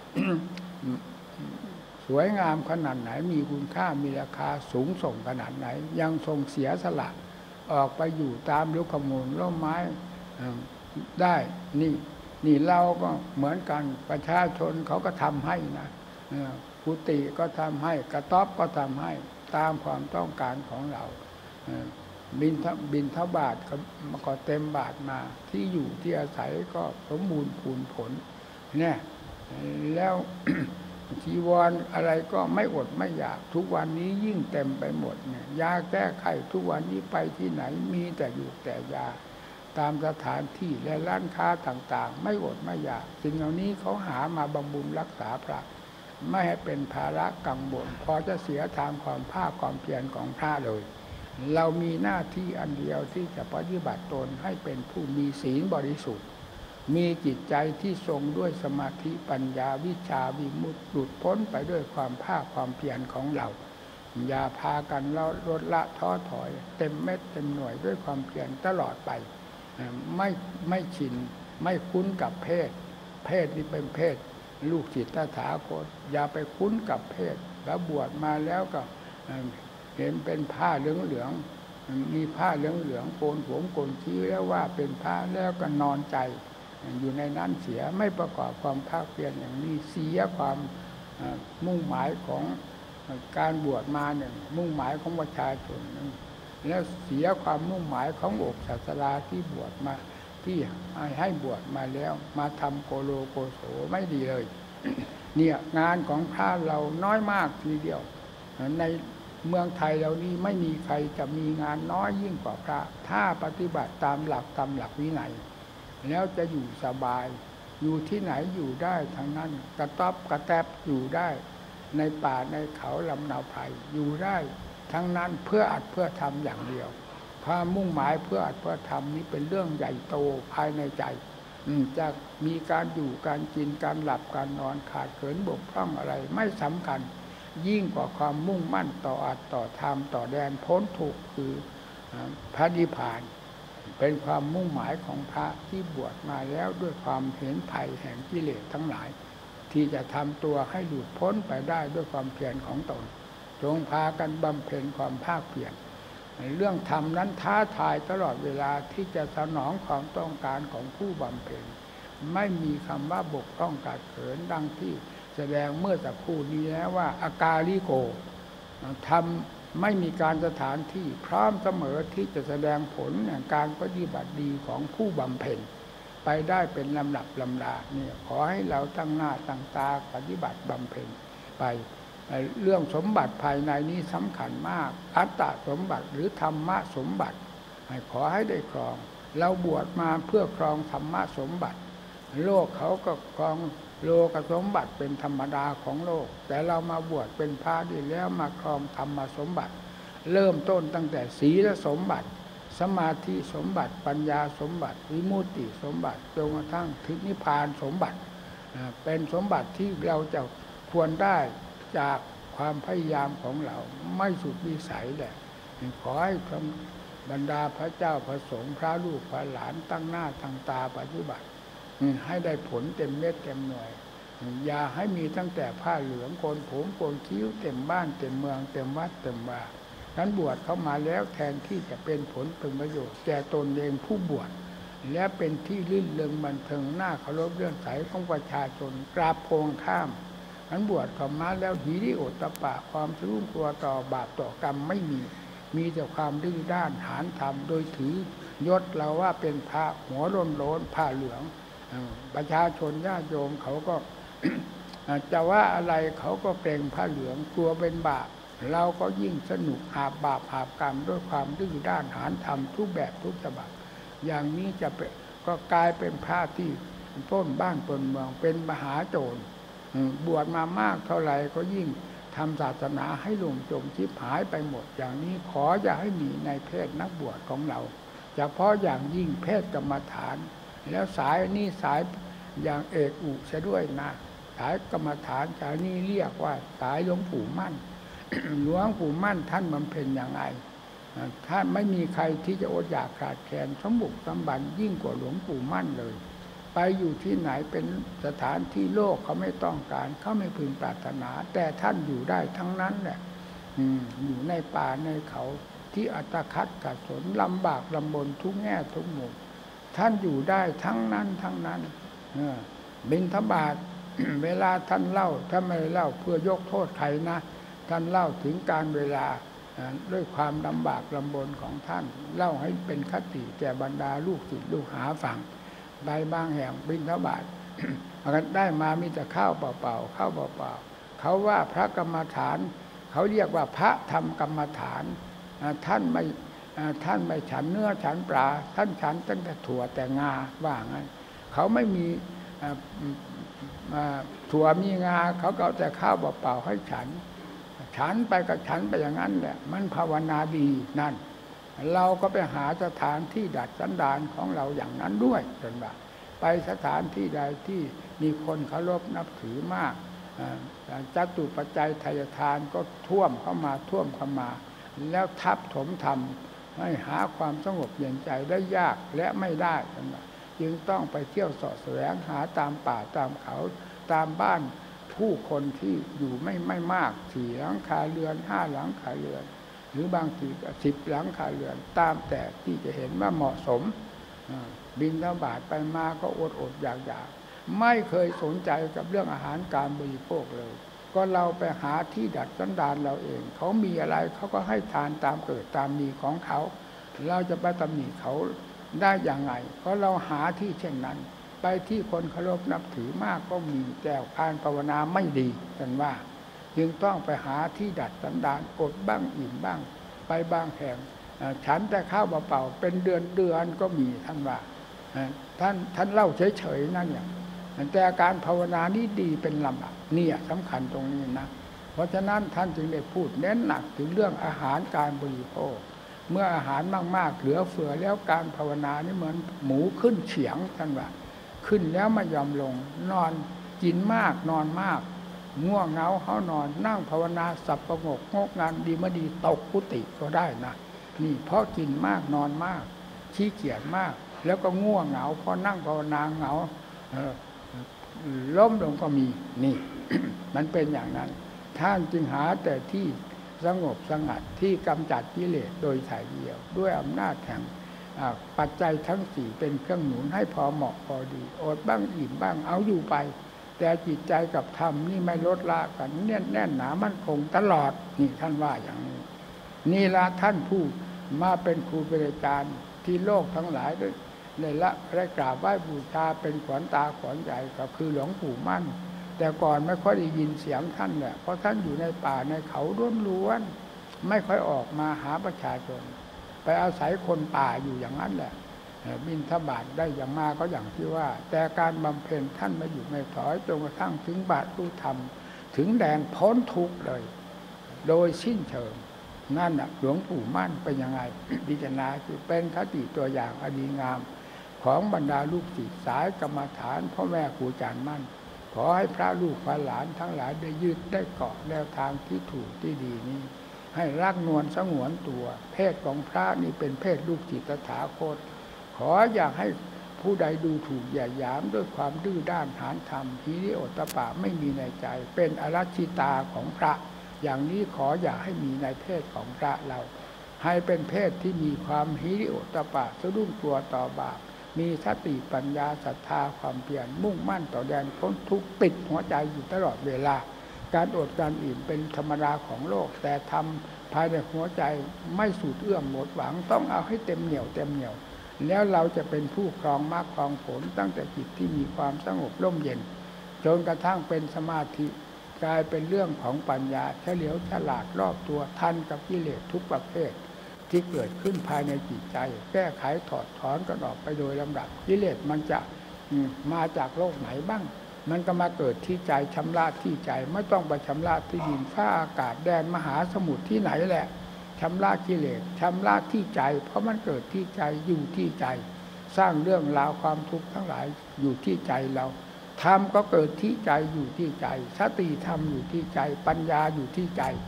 สวยงามขนาดไหนมีคุณค่ามีราคาสูงส่งขนาดไหนยังทรงเสียสละออกไปอยู่ตามลุกขมูลร่มไม้ได้นี่นี่เราก็เหมือนกันประชาชนเขาก็ทำให้นะกุฏิก็ทำให้กระต๊อบก็ทำให้ตามความต้องการของเราบินทบินทบาทก็เต็มบาทมาที่อยู่ที่อาศัยก็สมบูรณ์พูนผลเนี่ยแล้ว จีวรอะไรก็ไม่อดไม่อยากทุกวันนี้ยิ่งเต็มไปหมดเนี่ยยาแก้ไขทุกวันนี้ไปที่ไหนมีแต่อยู่แต่ยาตามสถานที่และร้านค้าต่างๆไม่อดไม่อยากสิ่งเหล่านี้เขาหามาบำรุงรักษาพระไม่ให้เป็นภาระกังวลพอจะเสียทางความภาคความเพียรของพระเลยเรามีหน้าที่อันเดียวที่จะปฏิบัติตนให้เป็นผู้มีศีลบริสุทธิ์มีจิตใจที่ทรงด้วยสมาธิปัญญาวิชาวิมุตติหลุดพ้นไปด้วยความภาคความเพียรของเราอย่าพากันเราลดละท้อถอยเต็มเม็ดเต็มหน่วยด้วยความเพียรตลอดไปไม่ไม่ชินไม่คุ้นกับเพศเพศนี้เป็นเพศลูกศิษย์ตถาคตอย่าไปคุ้นกับเพศแล้วบวชมาแล้วก็เห็นเป็นผ้าเหลืองๆมีผ้าเหลืองๆโกนผมโกนคิ้วแล้วว่าเป็นผ้าแล้วก็นอนใจอยู่ในนั้นเสียไม่ประกอบความภาคเพียรอย่างนี้เสียความมุ่งหมายของการบวชมาเนี่ยมุ่งหมายของประชาชนแล้วเสียความมุ่งหมายของอกศาสดาที่บวชมาที่ให้บวชมาแล้วมาทำโกโลโกโสไม่ดีเลย เนี่ยงานของพระเราน้อยมากทีเดียวในเมืองไทยเรานี้ไม่มีใครจะมีงานน้อยยิ่งกว่าพระถ้าปฏิบัติตามหลักตามหลักวินัยแล้วจะอยู่สบายอยู่ที่ไหนอยู่ได้ทั้งนั้นกระต๊อบกระแทบอยู่ได้ในป่าในเขาลำนาวไผ่อยู่ได้ทั้งนั้นเพื่ออัดเพื่อทำอย่างเดียวความมุ่งหมายเพื่ออัดเพื่อทำนี้เป็นเรื่องใหญ่โตภายในใจจะมีการอยู่การกินการหลับการนอนขาดเขินบกพร่องอะไรไม่สำคัญยิ่งกว่าความมุ่งมั่นต่ออัดต่อธรรมต่อแดนพ้นทุกข์คือพระนิพพานเป็นความมุ่งหมายของพระที่บวชมาแล้วด้วยความเห็นภัยแห่งกิเลสทั้งหลายที่จะทำตัวให้หลุดพ้นไปได้ด้วยความเพียรของตนจงพากันบำเพ็ญความภาคเพียรเรื่องธรรมนั้นท้าทายตลอดเวลาที่จะสนองความต้องการของผู้บำเพ็ญไม่มีคำว่าบกพร่องขาดเขินดังที่แสดงเมื่อสักครู่นี้แล้วว่าอากาลิโกทำไม่มีการสถานที่พร้อมเสมอที่จะแสดงผลแห่งการปฏิบัติดีของผู้บำเพ็ญไปได้เป็นลำดับลำดาเนี่ยขอให้เราตั้งหน้าตั้งตาปฏิบัติบำเพ็ญไปเรื่องสมบัติภายในนี้สำคัญมากอัตตสมบัติหรือธรรมะสมบัติให้ขอให้ได้ครองเราบวชมาเพื่อครองธรรมะสมบัติโลกเขาก็ครองโลกสมบัติเป็นธรรมดาของโลกแต่เรามาบวชเป็นพระดีแล้วมาครองธรรมสมบัติเริ่มต้นตั้งแต่ศีลสมบัติสมาธิสมบัติปัญญาสมบัติวิมุตติสมบัติจนกระทั่งถึงนิพพานสมบัติเป็นสมบัติที่เราจะควรได้จากความพยายามของเราไม่สุดวิสัยแหละขอให้บรรดาพระเจ้าพระสงฆ์พระลูกพระหลานตั้งหน้าตั้งตาปฏิบัติให้ได้ผลเต็มเม็ดเต็มหน่วยอย่าให้มีตั้งแต่ผ้าเหลืองโกนผมโกนคิ้วเต็มบ้านเต็มเมืองเต็มวัดเต็มว่านั้นบวชเข้ามาแล้วแทนที่จะเป็นผลเป็นประโยชน์แก่ตนเองผู้บวชและเป็นที่ลื่นเริงบันเทิงหน้าเคารพเลื่อมใสของประชาชนกราบโพงข้ามนั้นบวชเข้ามาแล้วหิริโอตตัปปะความสะดุ้งกลัวต่อบาปต่อกรรมไม่มีมีแต่ความดื้อด้านหาญธรรมโดยถือยศเราว่าเป็นพระหัวโล้นโล้นผ้าเหลืองประชาชนญาติโยมเขาก็ จะว่าอะไรเขาก็เกรงผ้าเหลืองกลัวเป็นบาปเราก็ยิ่งสนุกหาบาปหาบกรรมด้วยความดื้อด้านหาญธรรมทุกแบบทุกฉบับอย่างนี้จะเป็นก็กลายเป็นพระที่ต้นบ้านต้นเมืองเป็นมหาโจรบวชมามากเท่าไหร่ก็ยิ่งทำศาสนาให้ล่มจมชิบหายไปหมดอย่างนี้ขออย่าให้มีในเพศนักบวชของเราเฉพาะอย่างยิ่งเพศกรรมฐานแล้วสายนี้สายอย่างเอกอุซะด้วยนะสายกรรมฐานสายนี้เรียกว่าสายหลวงปู่มั่นหลวงปู่มั่นท่านบำเพ็ญอย่างไรท่านไม่มีใครที่จะอดอยากขาดแคลนสมบุกสมบันยิ่งกว่าหลวงปู่มั่นเลยไปอยู่ที่ไหนเป็นสถานที่โลกเขาไม่ต้องการเขาไม่พึงปรารถนาแต่ท่านอยู่ได้ทั้งนั้นแหละอยู่ในป่าในเขาที่อัตคัดขัดสนลำบากลำบนทุกแง่ทุกมุมท่านอยู่ได้ทั้งนั้นทั้งนั้นบิณฑบาต เวลาท่านเล่าถ้าไม่เล่าเพื่อยกโทษใครนะท่านเล่าถึงการเวลาด้วยความลำบากลำบนของท่านเล่าให้เป็นคติแก่บรรดาลูกศิษย์ลูกหาฟังใบบางแห่งบิณฑบาต ได้มามีแต่ข้าวเปล่าๆข้าวเปล่าๆเขาว่าพระกรรมฐานเขาเรียกว่าพระธรรมกรรมฐานท่านไม่ท่านไม่ฉันเนื้อฉันปลาท่านฉันตั้งแต่ถั่วแต่งาว่างั้นเขาไม่มีถั่วมีงาเขาก็เอาแต่ข้าวเปล่าๆให้ฉันฉันไปกับฉันไปอย่างนั้นแหละมันภาวนาดีนั่นเราก็ไปหาสถานที่ดัดสันดานของเราอย่างนั้นด้วยจนว่าไปสถานที่ใดที่มีคนเคารพนับถือมากจตุปัจจัยทายทานก็ท่วมเข้ามาท่วมเข้ามาแล้วทับถมทำให้หาความสงบเย็นใจได้ยากและไม่ได้จนว่าจึงต้องไปเที่ยวเสาะแสวงหาตามป่าตามเขาตามบ้านผู้คนที่อยู่ไม่ไม่มากสี่หลังคาเรือนห้าหลังคาเรือนหรือบางทีก็สิบหลังคาเรือนตามแต่ที่จะเห็นว่าเหมาะสมบิณฑบาตไปมาก็อดอดอยากอยากไม่เคยสนใจกับเรื่องอาหารการบริโภคเลยก็เราไปหาที่ดัดสันดานเราเองเขามีอะไรเขาก็ให้ทานตามเกิดตามมีของเขาเราจะไปตำหนิเขาได้อย่างไรเพราะเราหาที่เช่นนั้นไปที่คนเคารพนับถือมากก็มีแต่การภาวนาไม่ดีกันว่าจึงต้องไปหาที่ดัดสันดานอดบ้างอิ่มบ้างไปบางแห่งฉันแต่ข้าวเปล่าเป็นเดือนเดือนก็มีท่านว่าท่านท่านเล่าเฉยๆนั่นอย่างแต่การภาวนานี้ดีเป็นลำดับเนี่ยสำคัญตรงนี้นะเพราะฉะนั้นท่านจึงได้พูดเน้นหนักถึงเรื่องอาหารการบริโภคเมื่ออาหารมากๆเหลือเฟือแล้วการภาวนานี่เหมือนหมูขึ้นเฉียงท่านว่าขึ้นแล้วไม่ยอมลงนอนกินมากนอนมากง่วงเหงาเขานอนนั่งภาวนาสับประงกงกงานดีไม่ดีตกกุฏิก็ได้นะนี่เพราะกินมากนอนมากขี้เกียจมากแล้วก็ง่วงเหงาพอนั่งภาวนาเหงาล้มลงก็มีนี่ มันเป็นอย่างนั้นท่านจึงหาแต่ที่สงบสงัดที่กำจัดกิเลสโดยถ่ายเดียวด้วยอำนาจแห่งปัจจัยทั้งสี่เป็นเครื่องหนุนให้พอเหมาะพอดีอดบ้างอิ่มบ้างเอาอยู่ไปแต่จิตใจกับธรรมนี่ไม่ลดละกันแน่นแน่นหนามั่นคงตลอดนี่ท่านว่าอย่างนี้นี่ละท่านผู้มาเป็นครูเป็นอาจารย์ที่โลกทั้งหลายได้ได้ละได้กราบไหว้บูชาเป็นขวัญตาขวัญใจก็คือหลวงปู่มั่นแต่ก่อนไม่ค่อยได้ยินเสียงท่านเนี่ยเพราะท่านอยู่ในป่าในเขาล้วนๆไม่ค่อยออกมาหาประชาชนไปอาศัยคนป่าอยู่อย่างนั้นแหละบิณฑบาตได้อย่างมาก็อย่างที่ว่าแต่การบำเพ็ญท่านไม่หยุดไม่ถอยจนกระทั่งถึงบาตรรู้ธรรมถึงแดนพ้นทุกข์เลยโดยสิ้นเชิงนั่นน่ะหลวงปู่มั่นเป็นยังไง พิจารณาคือเป็นคติตัวอย่างอดีงามของบรรดาลูกศิษย์สายกรรมฐานพ่อแม่ครูอาจารย์มั่นขอให้พระลูกพระหลานทั้งหลายได้ยึดได้เกาะแนวทางที่ถูกที่ดีนี้ให้รักนวลสงวนตัวเพศของพระนี่เป็นเพศลูกศิษย์ตถาคตขออย่าให้ผู้ใดดูถูกเหยียดหยามด้วยความดื้อด้านหาญธรรมหิริโอตตัปปะไม่มีในใจเป็นอรัชชิตาของพระอย่างนี้ขออย่าให้มีในเพศของพระเราให้เป็นเพศที่มีความหิริโอตตัปปะสะดุ้งกลัวต่อบาปมีสติปัญญาศรัทธาความเพียรมุ่งมั่นต่อแดนพ้นทุกข์ติดหัวใจอยู่ตลอดเวลาการอดการอิ่มเป็นธรรมดาของโลกแต่ทำภายในหัวใจไม่สูดเอื้อมหมดหวังต้องเอาให้เต็มเหนี่ยวเต็มเหนี่ยวแล้วเราจะเป็นผู้ครองมรรคครองผลตั้งแต่จิตที่มีความสงบร่มเย็นจนกระทั่งเป็นสมาธิกลายเป็นเรื่องของปัญญาเฉลียวฉลาดรอบตัวทันกับกิเลสทุกประเภทที่เกิดขึ้นภายในจิตใจแก้ไขถอดถอนกันออกไปโดยลำดับกิเลสมันจะมาจากโลกไหนบ้างมันก็มาเกิดที่ใจชำระที่ใจไม่ต้องไปชำระที่ดินฟ้าอากาศแดนมหาสมุทรที่ไหนแหละชำระกิเลสชำระที่ใจเพราะมันเกิดที่ใจอยู่ที่ใจสร้างเรื่องราวความทุกข์ทั้งหลายอยู่ที่ใจเราธรรมก็เกิดที่ใจอยู่ที่ใจสติธรรมอยู่ที่ใจปัญญาอยู่ที่ใจ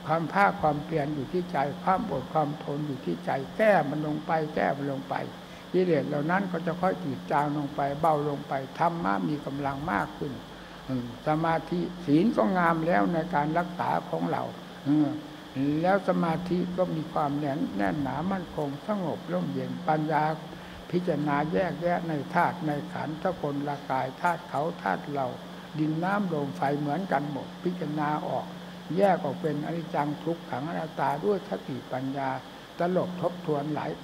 ความภาคความเปลี่ยนอยู่ที่ใจความอดความทนอยู่ที่ใจแก้มันลงไปแก้มันลงไปกิเลสเหล่านั้นก็จะค่อยจืดจางลงไปเบาลงไปธรรมะมีกำลังมากขึ้นสมาธิศีลก็งามแล้วในการรักษาของเราแล้วสมาธิก็มีความแน่นแน่นหนามั่นคงสงบร่มเย็นปัญญาพิจารณาแยกแยะในธาตุในขันธ์ทุกคนละกายธาตุเขาธาตุเราดินน้ำลมไฟเหมือนกันหมดพิจารณาออกแยกออกเป็นอนิจจังทุกขังอนัตตาด้วยสติปัญญาตลบทบทวนหลาย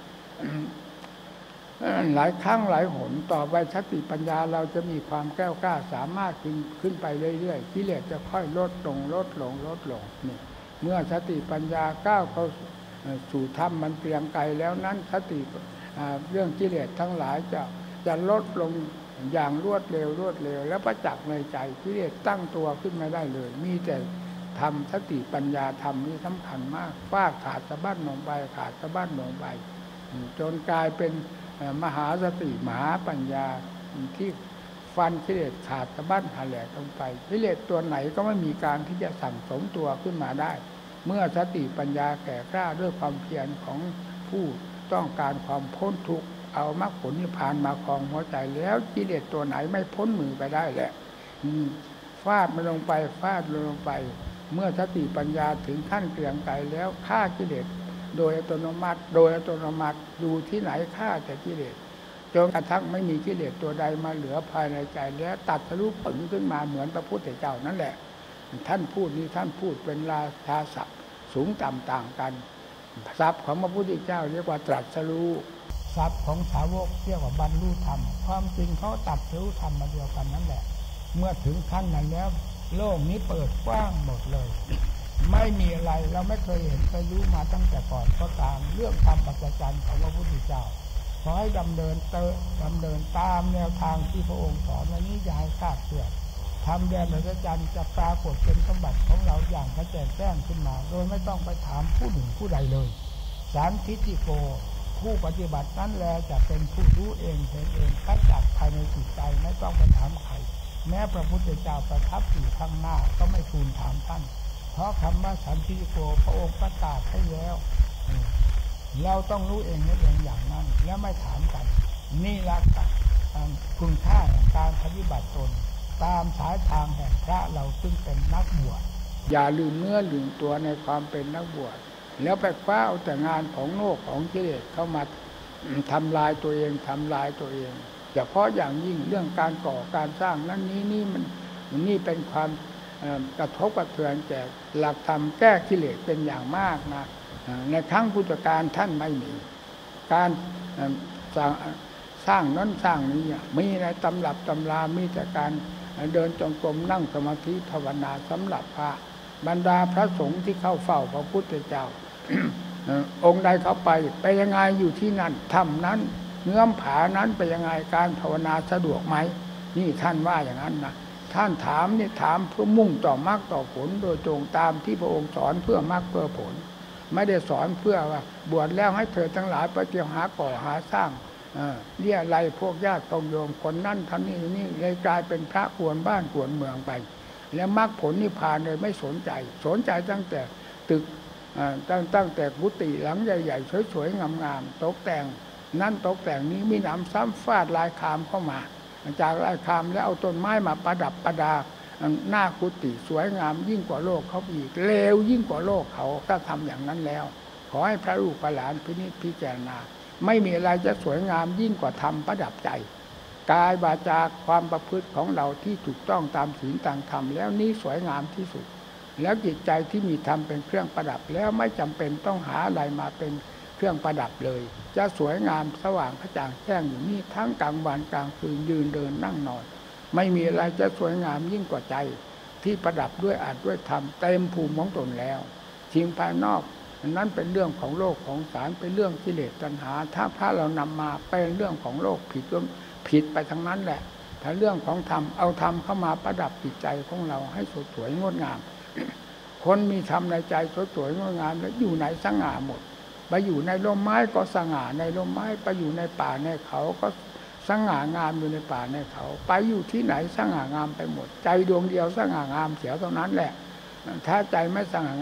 หลายครั้งหลายหนต่อไปสติปัญญาเราจะมีความแก้วกล้าสามารถขึ้นขึ้นไปเรื่อยๆกิเลสจะค่อยลดลงลดลงลดลงนี่เมื่อสติปัญญาก้าวเข้าสู่ธรรมมันเปลี่ยนไกลแล้วนั้นสติเรื่องกิเลสทั้งหลายจะจะลดลงอย่างรวดเร็วรวดเร็วและประจักษ์ในใจกิเลสตั้งตัวขึ้นไม่ได้เลยมีแต่ธรรมสติปัญญาธรรมนี่สำคัญมากฟาดขาดสะบั้นลงไปขาดสะบั้นลงไปจนกลายเป็นมหาสติมหาปัญญาที่ฟันกิเลสขาดสะบั้นหาแหลกลงไปกิเลสตัวไหนก็ไม่มีการที่จะสั่งสมตัวขึ้นมาได้เมื่อสติปัญญาแก่กล้าด้วยความเพียรของผู้ต้องการความพ้นทุกข์เอามรรคผลนิพพานมาครองหัวใจแล้วกิเลสตัวไหนไม่พ้นมือไปได้แหละฟาดมันลงไปฟาดลงไปเมื่อสติปัญญาถึงขั้นเกลียงไกลแล้วฆ่ากิเลสโดยอัตโนมัติโดยอัตโนมัติอยู่ที่ไหนฆ่าแต่กิเลสจนกระทั่งไม่มีกิเลสตัวใดมาเหลือภายในใจแล้วตัดทะลุปึ๋งขึ้นมาเหมือนพระพุทธเจ้านั่นแหละท่านพูดนี้ท่านพูดเป็นราชาศัพท์สูงต่ำต่างกันศัพท์ของพระพุทธเจ้าเรียกว่าตรัสรู้ศัพท์ของสาวกเรียกว่าบรรลุธรรมความจริงเขาตัดรู้ธรรมมาเดียวกันนั่นแหละเมื่อถึงขั้นนั้นแล้วโลกนี้เปิดกว้างหมดเลยไม่มีอะไรเราไม่เคยเห็นเคยรู้มาตั้งแต่ก่อนก็ตามเรื่องธรรมปัจจัยของพระพุทธเจ้าขอให้ดำเนินเตอดำเนินตามแนวทางที่พระองค์สอนวันนี้อย่าให้คลาดเคลื่อนทำแดนปัจจัยจะปรากฏเป็นสมบัติของเราอย่างกระแจงแจ้งขึ้นมาโดยไม่ต้องไปถามผู้หนึ่งผู้ใดเลยสารทิฏฐิโกผู้ปฏิบัตินั้นแลจะเป็นผู้รู้เองเห็นเองประจักษ์ภายในจิตใจไม่ต้องไปถามใครแม้พระพุทธเจ้าประทับอยู่ข้างหน้าก็ไม่ทูลถามท่านเพราะคำว่าสันติโกพระองค์ประกาศให้แล้วเราต้องรู้เองเองอย่างนั้นแล้วไม่ถามกันนี่ละคุณค่าแห่งการปฏิบัติตนตามสายทางแห่งพระเราซึ่งเป็นนักบวชอย่าลืมเนื้อลืมตัวในความเป็นนักบวชแล้วไปคว้าเอาแต่งานของโลกของกิเลสเข้ามาทำลายตัวเองทำลายตัวเองเฉพาะอย่างยิ่งเรื่องการก่อการสร้างนั้นนี้นี่มันนี่เป็นความกระทบกระเทือนแก่หลักธรรมแก้กิเลสเป็นอย่างมากนะในครั้งพุทธกาลท่านไม่มีการสร้างสร้างนั้นสร้างนี้มีในตำรับตำรามีแต่การเดินจงกรมนั่งสมาธิภาวนาสำหรับพระบรรดาพระสงฆ์ที่เข้าเฝ้าพระพุทธเจ้า องค์ใดเข้าไปไปยังไงอยู่ที่นั่นถ้ำนั้นเงื้อมผานั้นไปยังไงการภาวนาสะดวกไหมนี่ท่านว่าอย่างนั้นนะท่านถามนี่ถามเพื่อมุ่งต่อมรรคต่อผลโดยตรงตามที่พระองค์สอนเพื่อมรรคเพื่อผลไม่ได้สอนเพื่อว่าบวชแล้วให้เธอทั้งหลายไปเที่ยวหาก่อหาสร้างเรียอะไรพวกญาติกองโยมคนนั่นท่านนี่นี่เลยกลายเป็นพระกวนบ้านกวนเมืองไปแล้วมรรคผลนิพพานเลยไม่สนใจสนใจตั้งแต่ตึกตั้งตั้งแต่กุฏิหลังใหญ่ๆสวยๆงามๆตกแต่งนั่นตกแต่งนี้มีหนำซ้ำฟาดลายคามเข้ามาจากลายคามแล้วเอาต้นไม้มาประดับประดาหน้ากุฏิสวยงามยิ่งกว่าโลกเขาอีกเลวยิ่งกว่าโลกเขาถ้าทำอย่างนั้นแล้วขอให้พระลูกพระหลานพินิจพิจารณาไม่มีอะไรจะสวยงามยิ่งกว่าธรรมประดับใจกายวาจาความประพฤติของเราที่ถูกต้องตามศีลตามธรรมแล้วนี้สวยงามที่สุดแล้วจิตใจที่มีธรรมเป็นเครื่องประดับแล้วไม่จำเป็นต้องหาอะไรมาเป็นเครื่องประดับเลยจะสวยงามสว่างกระจ่างแจ้งอยู่นี่ทั้งกลางวันกลางคืนยืนเดินนั่งนอนไม่มีอะไรจะสวยงามยิ่งกว่าใจที่ประดับด้วยอาจด้วยธรรมเต็มภูมิของตนแล้วทิ้งภายนอกนั้นเป็นเรื่องของโลกของสารเป็นเรื่องกิเลสตัณหาถ้าพระเรานำมาเป็นเรื่องของโลกผิดผิดไปทั้งนั้นแหละถ้าเรื่องของธรรมเอาธรรมเข้ามาประดับจิตใจของเราให้สดสวยงดงามคนมีธรรมในใจสดสวยงดงามแล้วอยู่ไหนสง่าหมดไปอยู่ในร่มไม้ก็สง่าในร่มไม้ไปอยู่ในป่าในเขาก็สง่างามอยู่ในป่าในเขาไปอยู่ที่ไหนสง่างามไปหมดใจดวงเดียวสง่างามเสียเท่านั้นแหละถ้าใจไม่สง่างาม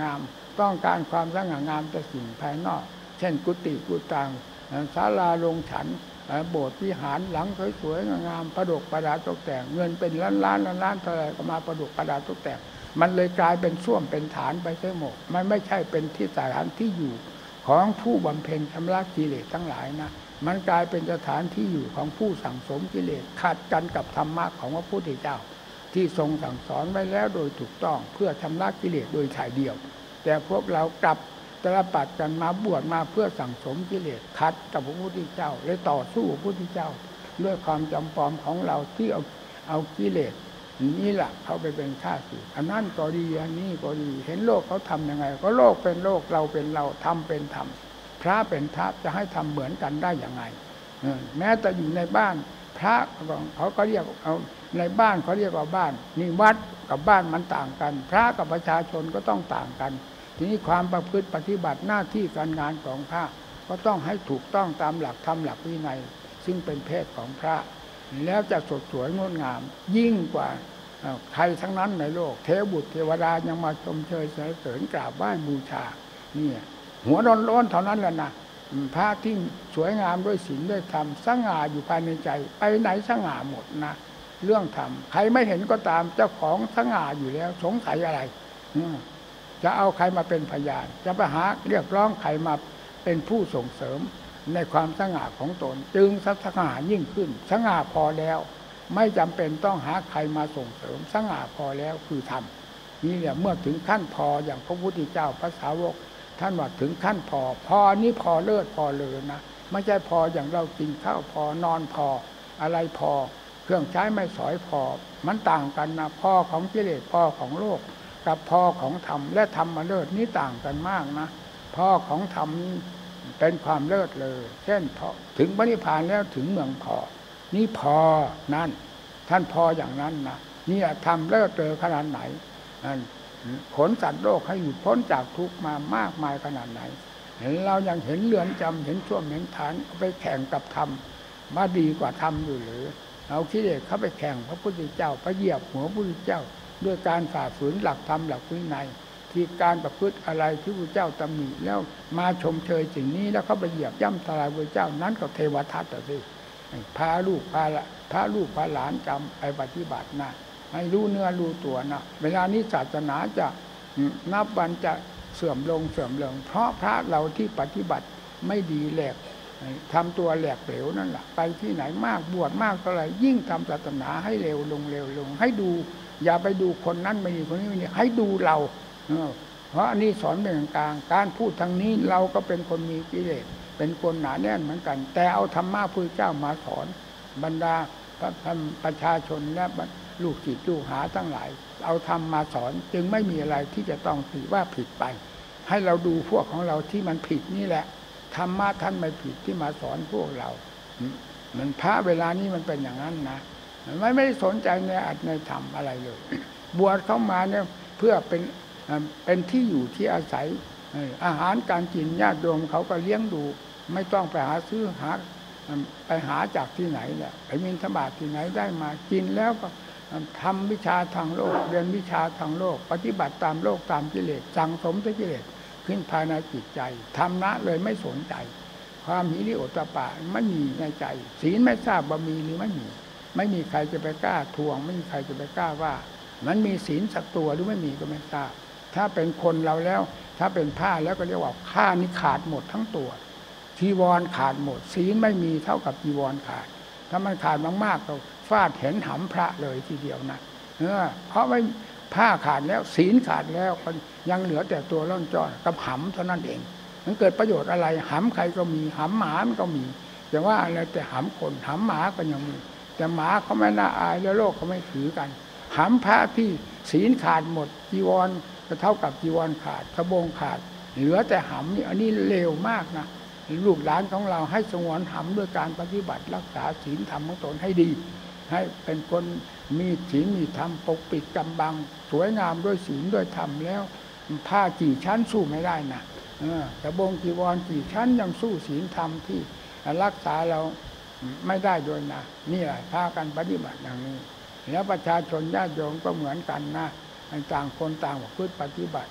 ต้องการความสง่างามแต่สิ่งภายนอกเช่นกุฏิกุฏังศาลาโรงฉันโบสถ์วิหารหลังสวยๆงามประดับประดาตกแต่งเงินเป็นล้านล้านล้านล้านเท่าไรก็มาประดับประดาตกแต่งมันเลยกลายเป็นส้วมเป็นฐานไปเสียหมดมันไม่ใช่เป็นที่สถานที่อยู่ของผู้บำเพ็ญชำระกิเลสทั้งหลายนะมันกลายเป็นสถานที่อยู่ของผู้สั่งสมกิเลสขัดกันกับธรรมะของพระพุทธเจ้าที่ทรงสั่งสอนไว้แล้วโดยถูกต้องเพื่อชำระกิเลสโดยถ่ายเดียวแต่พวกเรากลับตระปัดกันมาบวชมาเพื่อสั่งสมกิเลสขัดกับพระพุทธเจ้าเลยต่อสู้พระพุทธเจ้าด้วยความจำปอมของเราที่เอาเอากิเลสนี่แหละเขาไปเป็นข้าศึกอันนั้นก็ดีอันนี้ก็ดีเห็นโลกเขาทำยังไงก็โลกเป็นโลกเราเป็นเราทำเป็นธรรมพระเป็นพระจะให้ทำเหมือนกันได้อย่างไงแม้แต่อยู่ในบ้านพระเขาก็เรียกเอาในบ้านเขาเรียกว่าบ้านนี่วัดกับบ้านมันต่างกันพระกับประชาชนก็ต้องต่างกันทีนี้ความประพฤติปฏิบัติหน้าที่การงานของพระก็ต้องให้ถูกต้องตามหลักธรรมหลักวินัยซึ่งเป็นเพศของพระแล้วจะสดสวยงดงามยิ่งกว่าใครทั้งนั้นในโลกเทวบุตรเทวดายังมาชมเชยสรรเสริญกราบไหว้บูชานี่หัวร้อนๆเท่านั้นแหละนะพระที่สวยงามด้วยศีลด้วยธรรมสง่าอยู่ภายในใจไปไหนสง่าหมดนะเรื่องธรรมใครไม่เห็นก็ตามเจ้าของสง่าอยู่แล้วสงสัยอะไรจะเอาใครมาเป็นพยานจะไปหาเรียกร้องใครมาเป็นผู้ส่งเสริมในความสง่าของตนจึงสง่ายิ่งขึ้นสง่าพอแล้วไม่จำเป็นต้องหาใครมาส่งเสริมสง่าพอแล้วคือธรรมนี่แหละเมื่อถึงขั้นพออย่างพระพุทธเจ้าพระสาวกท่านว่าถึงขั้นพอพอนี้พอเลิศพอเลยนะไม่ใช่พออย่างเรากินข้าวพอนอนพออะไรพอเครื่องใช้ไม่สอยพอมันต่างกันนะพอของกิเลสพอของโลกกับพอของธรรมและธรรมมาเลิศนี้ต่างกันมากนะพอของธรรมเป็นความเลิศเลยเช่นพอถึงพระนิพพานแล้วถึงเมืองพอนี่พอนั่นท่านพออย่างนั้นนะนี่ทำเลิศเลอขนาดไหนนั่นขนสัตว์โลกให้หลุดพ้นจากทุกข์มามากมายขนาดไหนเห็นเรายังเห็นเรือนจำเห็นช่วงเห็นฐานไปแข่งกับธรรมมาดีกว่าธรรมอยู่หรือเอากิเลสเข้าไปแข่งพระพุทธเจ้าไปเหยียบหัวพระพุทธเจ้าด้วยการฝ่าฝืนหลักธรรมหลักวินัยที่การประพฤติอะไรที่พระเจ้าตำหนิแล้วมาชมเชยสิ่งนี้แล้วเขาไปเหยียบย่ำทลายพระเจ้านั้นก็เทวทัตสิพาลูกพาละพาลูกพาหลานจำไปปฏิบัตินะให้รู้เนื้อรู้ตัวนะเวลานี้ศาสนาจะนับวันจะเสื่อมลงเสื่อมลงเพราะพระเราที่ปฏิบัติไม่ดีแหลกทำตัวแหลกเหลวนั่นแหละไปที่ไหนมากบวชมากเท่าไหร่ยิ่งทำศาสนาให้เร็วลงเร็วลงให้ดูอย่าไปดูคนนั้นไม่ดีคนนี้ไม่ดีให้ดูเราเพราะอันนี้สอนเป็นกลางการพูดทางนี้เราก็เป็นคนมีกิเลสเป็นคนหนาแน่นเหมือนกันแต่เอาธรรมะพระเจ้ามาสอนบรรดาประชาชนและลูกศิษย์ลูกหาทั้งหลายเอาธรรมมาสอนจึงไม่มีอะไรที่จะต้องถือว่าผิดไปให้เราดูพวกของเราที่มันผิดนี่แหละธรรมะท่านไม่ผิดที่มาสอนพวกเรามันพระเวลานี้มันเป็นอย่างนั้นนะไม่ไม่สนใจในอัตในธรรมอะไรเลยบวชเข้ามาเนี่ยเพื่อเป็นเป็นที่อยู่ที่อาศัยอาหารการกินญาติโยมเขาก็เลี้ยงดูไม่ต้องไปหาซื้อหาไปหาจากที่ไหนแหละไปมิณฑบาตที่ไหนได้มากินแล้วก็ทำวิชาทางโลกเรียนวิชาทางโลกปฏิบัติตามโลกตามกิเลสสั่งสมกิเลสขึ้นภายในจิตใจธรรมะเลยไม่สนใจความหิริโอตปะไม่มีในใจศีลไม่ทราบว่ามีหรือไม่มีไม่มีใครจะไปกล้าทวงไม่มีใครจะไปกล้าว่ามันมีศีลสักตัวหรือไม่มีก็ไม่ทราบถ้าเป็นคนเราแล้วถ้าเป็นผ้าแล้วก็เรียกว่าผ้านี่ขาดหมดทั้งตัวจีวรขาดหมดศีลไม่มีเท่ากับจีวรขาดถ้ามันขาดมากๆก็ฟาดเห็นหำพระเลยทีเดียวนะเออเพราะไม่ผ้าขาดแล้วศีลขาดแล้วยังเหลือแต่ตัวร่อนจ้อนกับหำเท่านั้นเองมันเกิดประโยชน์อะไรหำใครก็มีหำหมามันก็มีแต่ว่าอะไรแต่หำคนหำหมาก็ยังมีแต่หมาเขาไม่น่าอายแล้วโลกเขาไม่ถือกันหำพระที่ศีลขาดหมดจีวรก็เท่ากับจีวรขาดกระโปรงขาดเหลือแต่หำนี่อันนี้เลวมากนะลูกหลานของเราให้สงวนหำด้วยการปฏิบัติรักษาศีลธรรมของตนให้ดีให้เป็นคนมีศีลมีธรรมปกปิดกำบังสวยงามด้วยศีลด้วยธรรมแล้วผ้ากี่ชั้นสู้ไม่ได้นะกระโปรงจีวรกี่ชั้นยังสู้ศีลธรรมที่รักษาเราไม่ได้ด้วยนะนี่แหละพากันปฏิบัติอย่างนี้แล้วประชาชนญาติโยมก็เหมือนกันนะต่างคนต่างประพฤติปฏิบัติค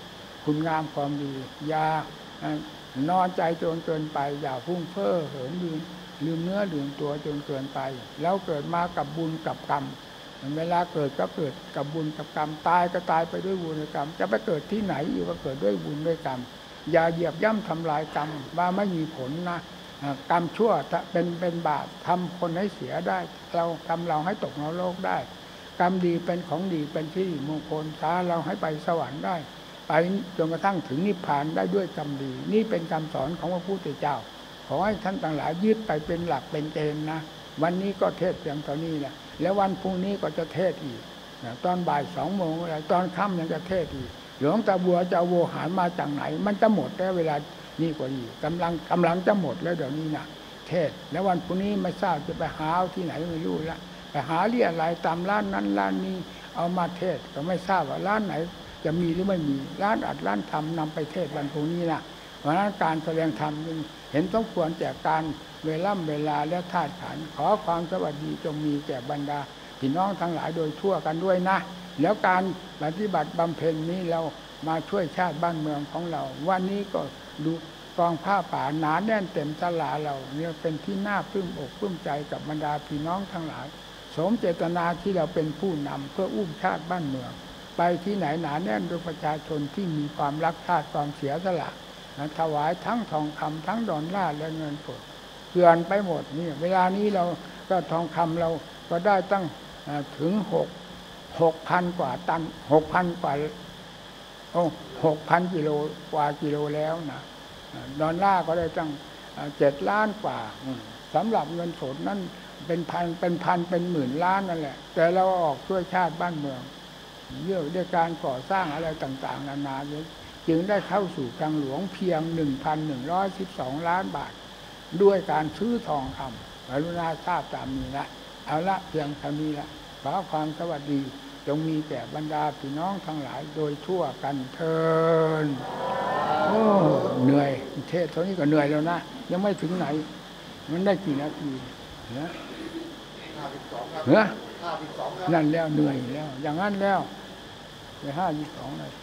คุณงามความดีอย่านอนใจจนเกินไปอย่าพุ่งเพ้อเหิมลืมลืมเนื้อลืมตัวจนเกินไปแล้วเกิดมากับบุญกับกรรมเวลาเกิดก็เกิดกับบุญกับกรรมตายก็ตายไปด้วยบุญกับกรรมจะไปเกิดที่ไหนอยู่ก็เกิดด้วยบุญด้วยกรรมอย่าเหยียบย่ำทำลายกรรมว่าไม่มีผลนะกรรมชั่วเป็นเป็นบาปทำคนให้เสียได้เราทำเราให้ตกนรกได้กรรมดีเป็นของดีเป็นที่มงคลพาเราให้ไปสวรรค์ได้ไปจนกระทั่งถึงนิพพานได้ด้วยกรรมดีนี่เป็นคำสอนของพระพุทธเจ้าขอให้ท่านต่างหลายยึดไปเป็นหลักเป็นเกณฑ์นะวันนี้ก็เทศเพียงเท่านี้แหละแล้ววันพรุ่งนี้ก็จะเทศอีกตอนบ่ายสองโมงอะไรตอนค่ำยังจะเทศอีกหลวงตาบัวจะโวหารมาจากไหนมันจะหมดแล้วเวลานี่กว่าอีกกำลังกำลังจะหมดแล้วเดี๋ยวนี้นะเทศแล้ววันพรุ่งนี้ไม่ทราบจะไปหาที่ไหนไม่รู้ละไปหาเรียอะไรตามร้านนั้นร้านนี้เอามาเทศก็ไม่ทราบว่าร้านไหนจะมีหรือไม่มีร้านอัดร้านทำนำไปเทศวันพรุ่งนี้นะเพราะนั้นการแสดงธรรมเห็นต้องควรแก่การเวลาเวลาและธาตุขันธ์ขอความสวัสดีจงมีแก่บรรดาพี่น้องทั้งหลายโดยทั่วกันด้วยนะแล้วการปฏิบัติบำเพ็ญนี้เรามาช่วยชาติบ้านเมืองของเราวันนี้ก็ดูกองผ้าป่าหนาแน่นเต็มศาลาเราเนี่ยเป็นที่น่าปลื้มอกปลื้มใจกับบรรดาพี่น้องทั้งหลายสมเจตนาที่เราเป็นผู้นำเพื่ออุ้มชาติบ้านเมืองไปที่ไหนหนาแน่นด้วยประชาชนที่มีความรักชาติความเสียสละถวายทั้งทองคำทั้งดอลลาร์และเงินสดเกลื่อนไปหมดนี่เวลานี้เราก็ทองคำเราก็ได้ตั้งถึงหกหกพันกว่าตันหกพันกว่าโอ้หกพันกิโลกว่ากิโลแล้วนะดอลลาร์ก็ได้ตั้งเจ็ดล้านกว่าสำหรับเงินสดนั้นเป็นพันเป็นพันเป็นหมื่นล้านนั่นแหละแต่เราออกช่วยชาติบ้านเมืองเยอะด้วยการก่อสร้างอะไรต่างๆนานาจึงได้เข้าสู่ทางหลวงเพียง หนึ่งพันหนึ่งร้อยสิบสอง ล้านบาทด้วยการซื้อทองคำกรุณาทราบตามนี้ละเอาละเพียงเท่านี้ละขอความสวัสดีจงมีแก่บรรดาพี่น้องทั้งหลายโดยทั่วกันเทินโอ้เหนื่อยเทศเท่านี้ก็เหนื่อยแล้วนะยังไม่ถึงไหนมันได้กี่นาทีเนอะเนอะนั่นแล้วเหนื่อยแล้วอย่างนั้นแล้วไปห้าสิบสองนาที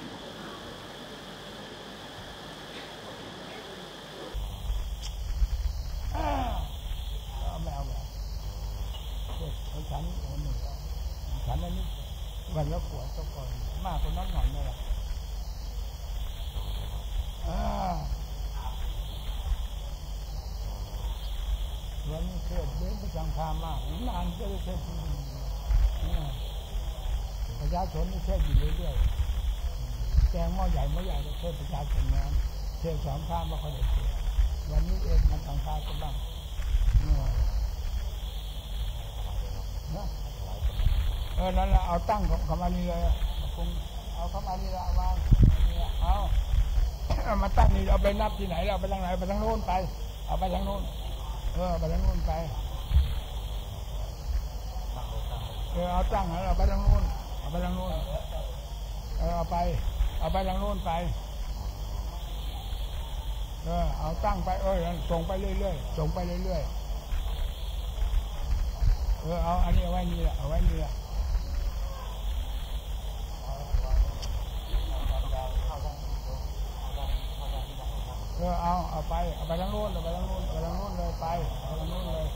ไม่เอาแบบเขาฉันคนหนึ่งฉันอันนี้วันละขวดก็พอมากกว่านั้นหน่อยไม่หรอกวันนี้เทศเว้นประจังพามากนานก็ได้เทศประชาชนนี่เทศอยู่เรื่อยๆแกงหม้อใหญ่หม้อใหญ่ก็เทศประชาชนนั้นเทศสองข้ามมาเขาได้เทศวันนี้เองมันทางพาก็บ้างเออนั่นแหละเอาตั้งเข้ามานี่เลยคงเอาเข้ามานี่ละวางเอาเอามาตั้งนี่เอาไปนับที่ไหนเราไปทางไหนไปทางโน้นไปเอาไปทางโน้นเออไปทางโน้นไปเออเอาตั้งเอาไปทางโน้นเอาไปทางโน้นเออเอาไปเอาไปทางโน้นไปเออเอาตั้งไปเออส่งไปเรื่อยๆส่งไปเรื่อยๆเออเอาอันนี้เอาไว้นี่แหละเอาไว้นี่แหละเออเอาเอาไปเอาไปทางโน้นเอาไปทางโน้นไปทางโน้นเลยไปเอาทางโน้นเลย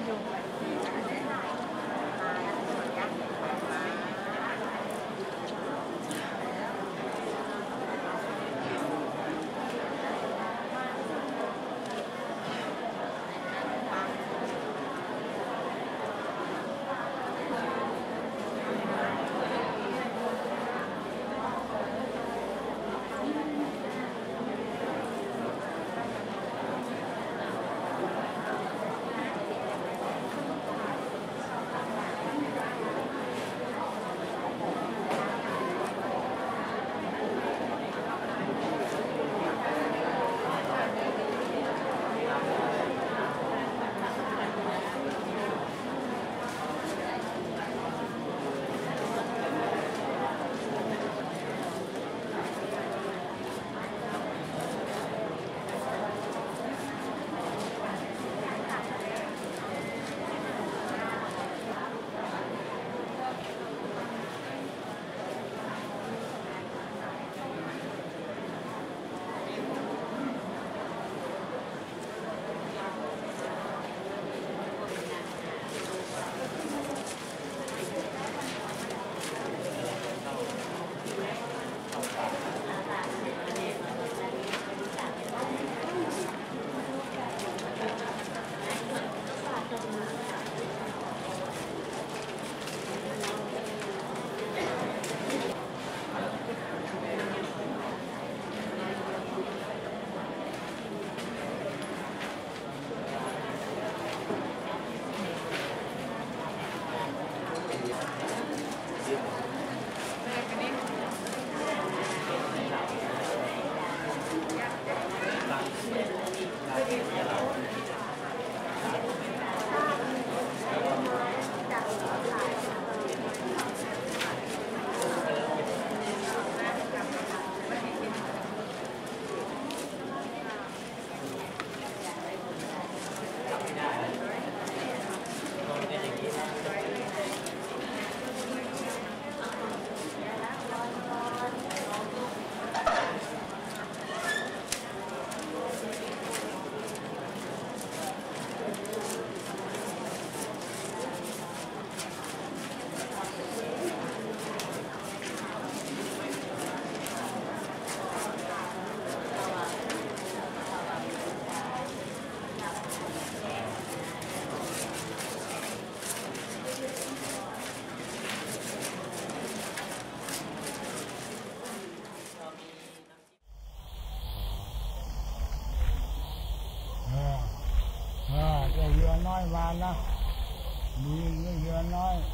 น้อยมานะมีเรือน้อย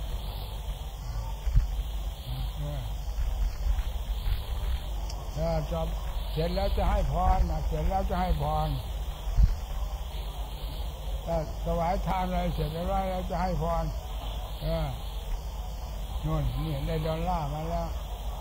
ถ้าจบเสร็จแล้วจะให้พรนะเสร็จแล้วจะให้พรถ้าถวายทานอะไรเสร็จแล้วแล้วจะให้พรเออนู่นนี่ได้ดอลลาร์มาแล้ว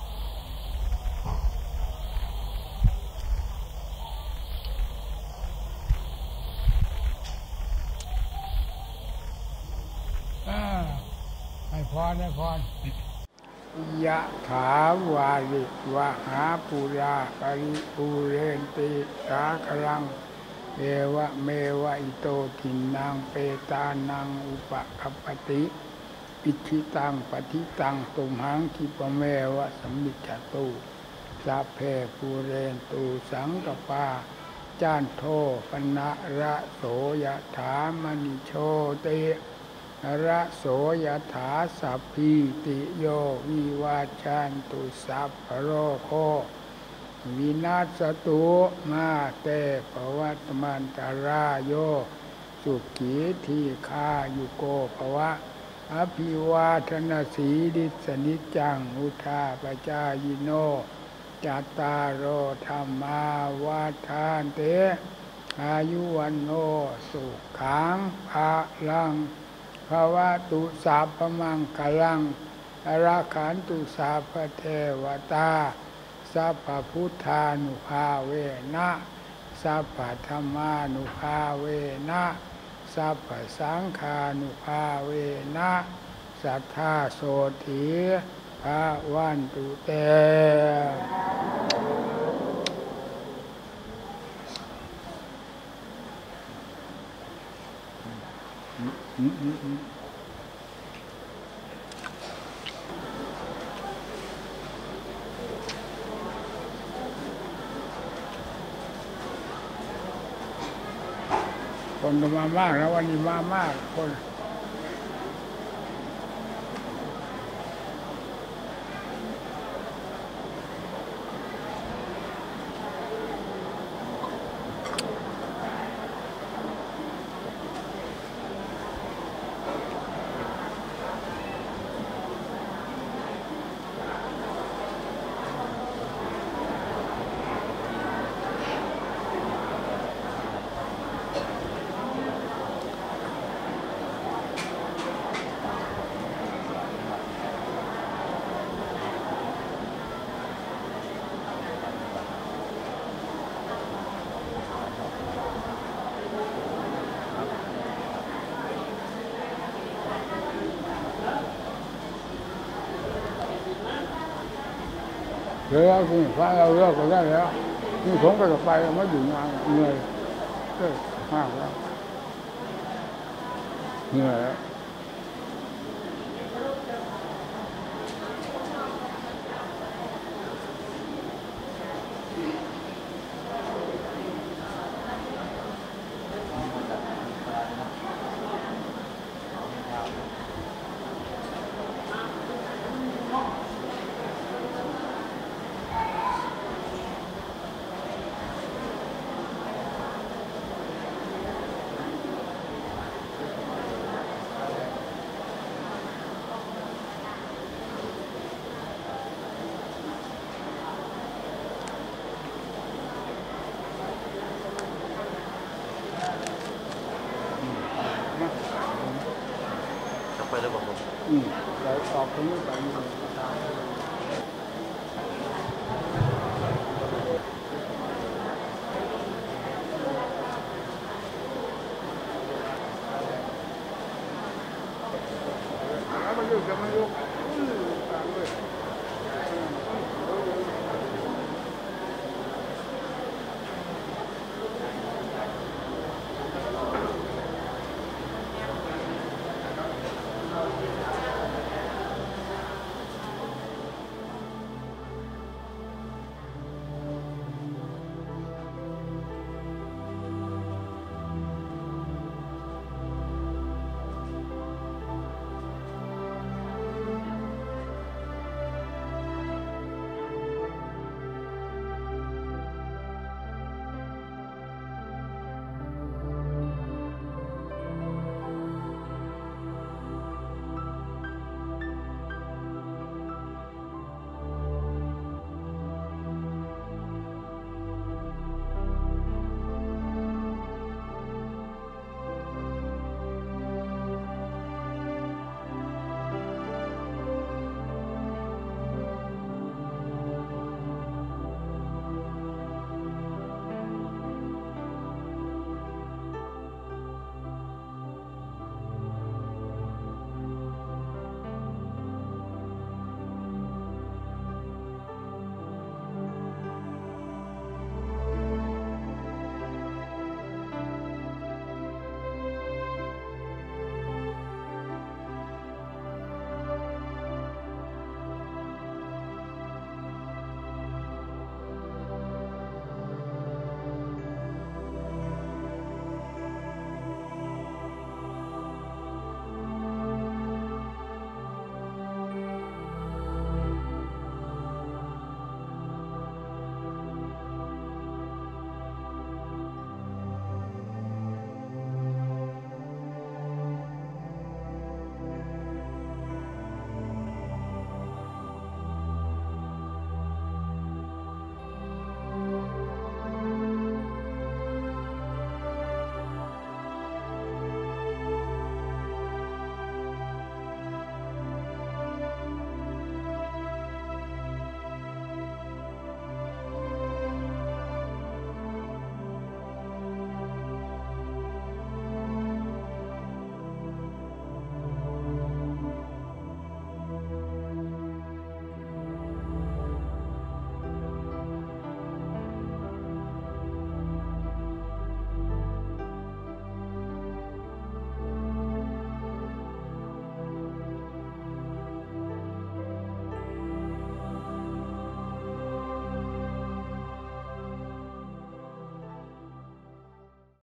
ให้พรให้พรยะถาวาริวะหาปุราปริปุเรนติสาคลังเอวะเมวะอิโตทินังเปตานังอุปกัปปติอิทิตังปฏิตังตุมหังคิปะเมวะสัมมิจฉตุสัพเพปุเรนตุสังกปาจานโทปนะระโสยะถามณิโชติระโสยถาสัพพิติโยวิวาชันตุสัพพโรโควินาศตุมาเตปวัตมันตรายโยสุขีทีฆายุโกภวะอภิวาทนาสีดิสนิจังอุทาปจายโนจัตตารโอธรรมาวาทานเตอายุวันโนสุขังภะลังภาวะตุสัพพมังคลังอราขันตุสัพพเทวตาสัพพพุทธานุภาเวนะสัพพธรรมานุภาเวนะสัพพสังฆานุภาเวนะสัทธาโสถีภาวันตุเตอืมอืมอืมอืมคนก็มามากแล้ววันนี้มามากคนเดี๋ยวคุณฟ้าเราเลิกก็ได้แล้วนี่ผมก็จะไปไม่อยู่งานเหนื่อยเลิกมากแล้วเหนื่อยแล้วต้องไปแล้วบอกผมอืมเราออกตรงนี้ไปแล้วมันอยู่จะไม่รู้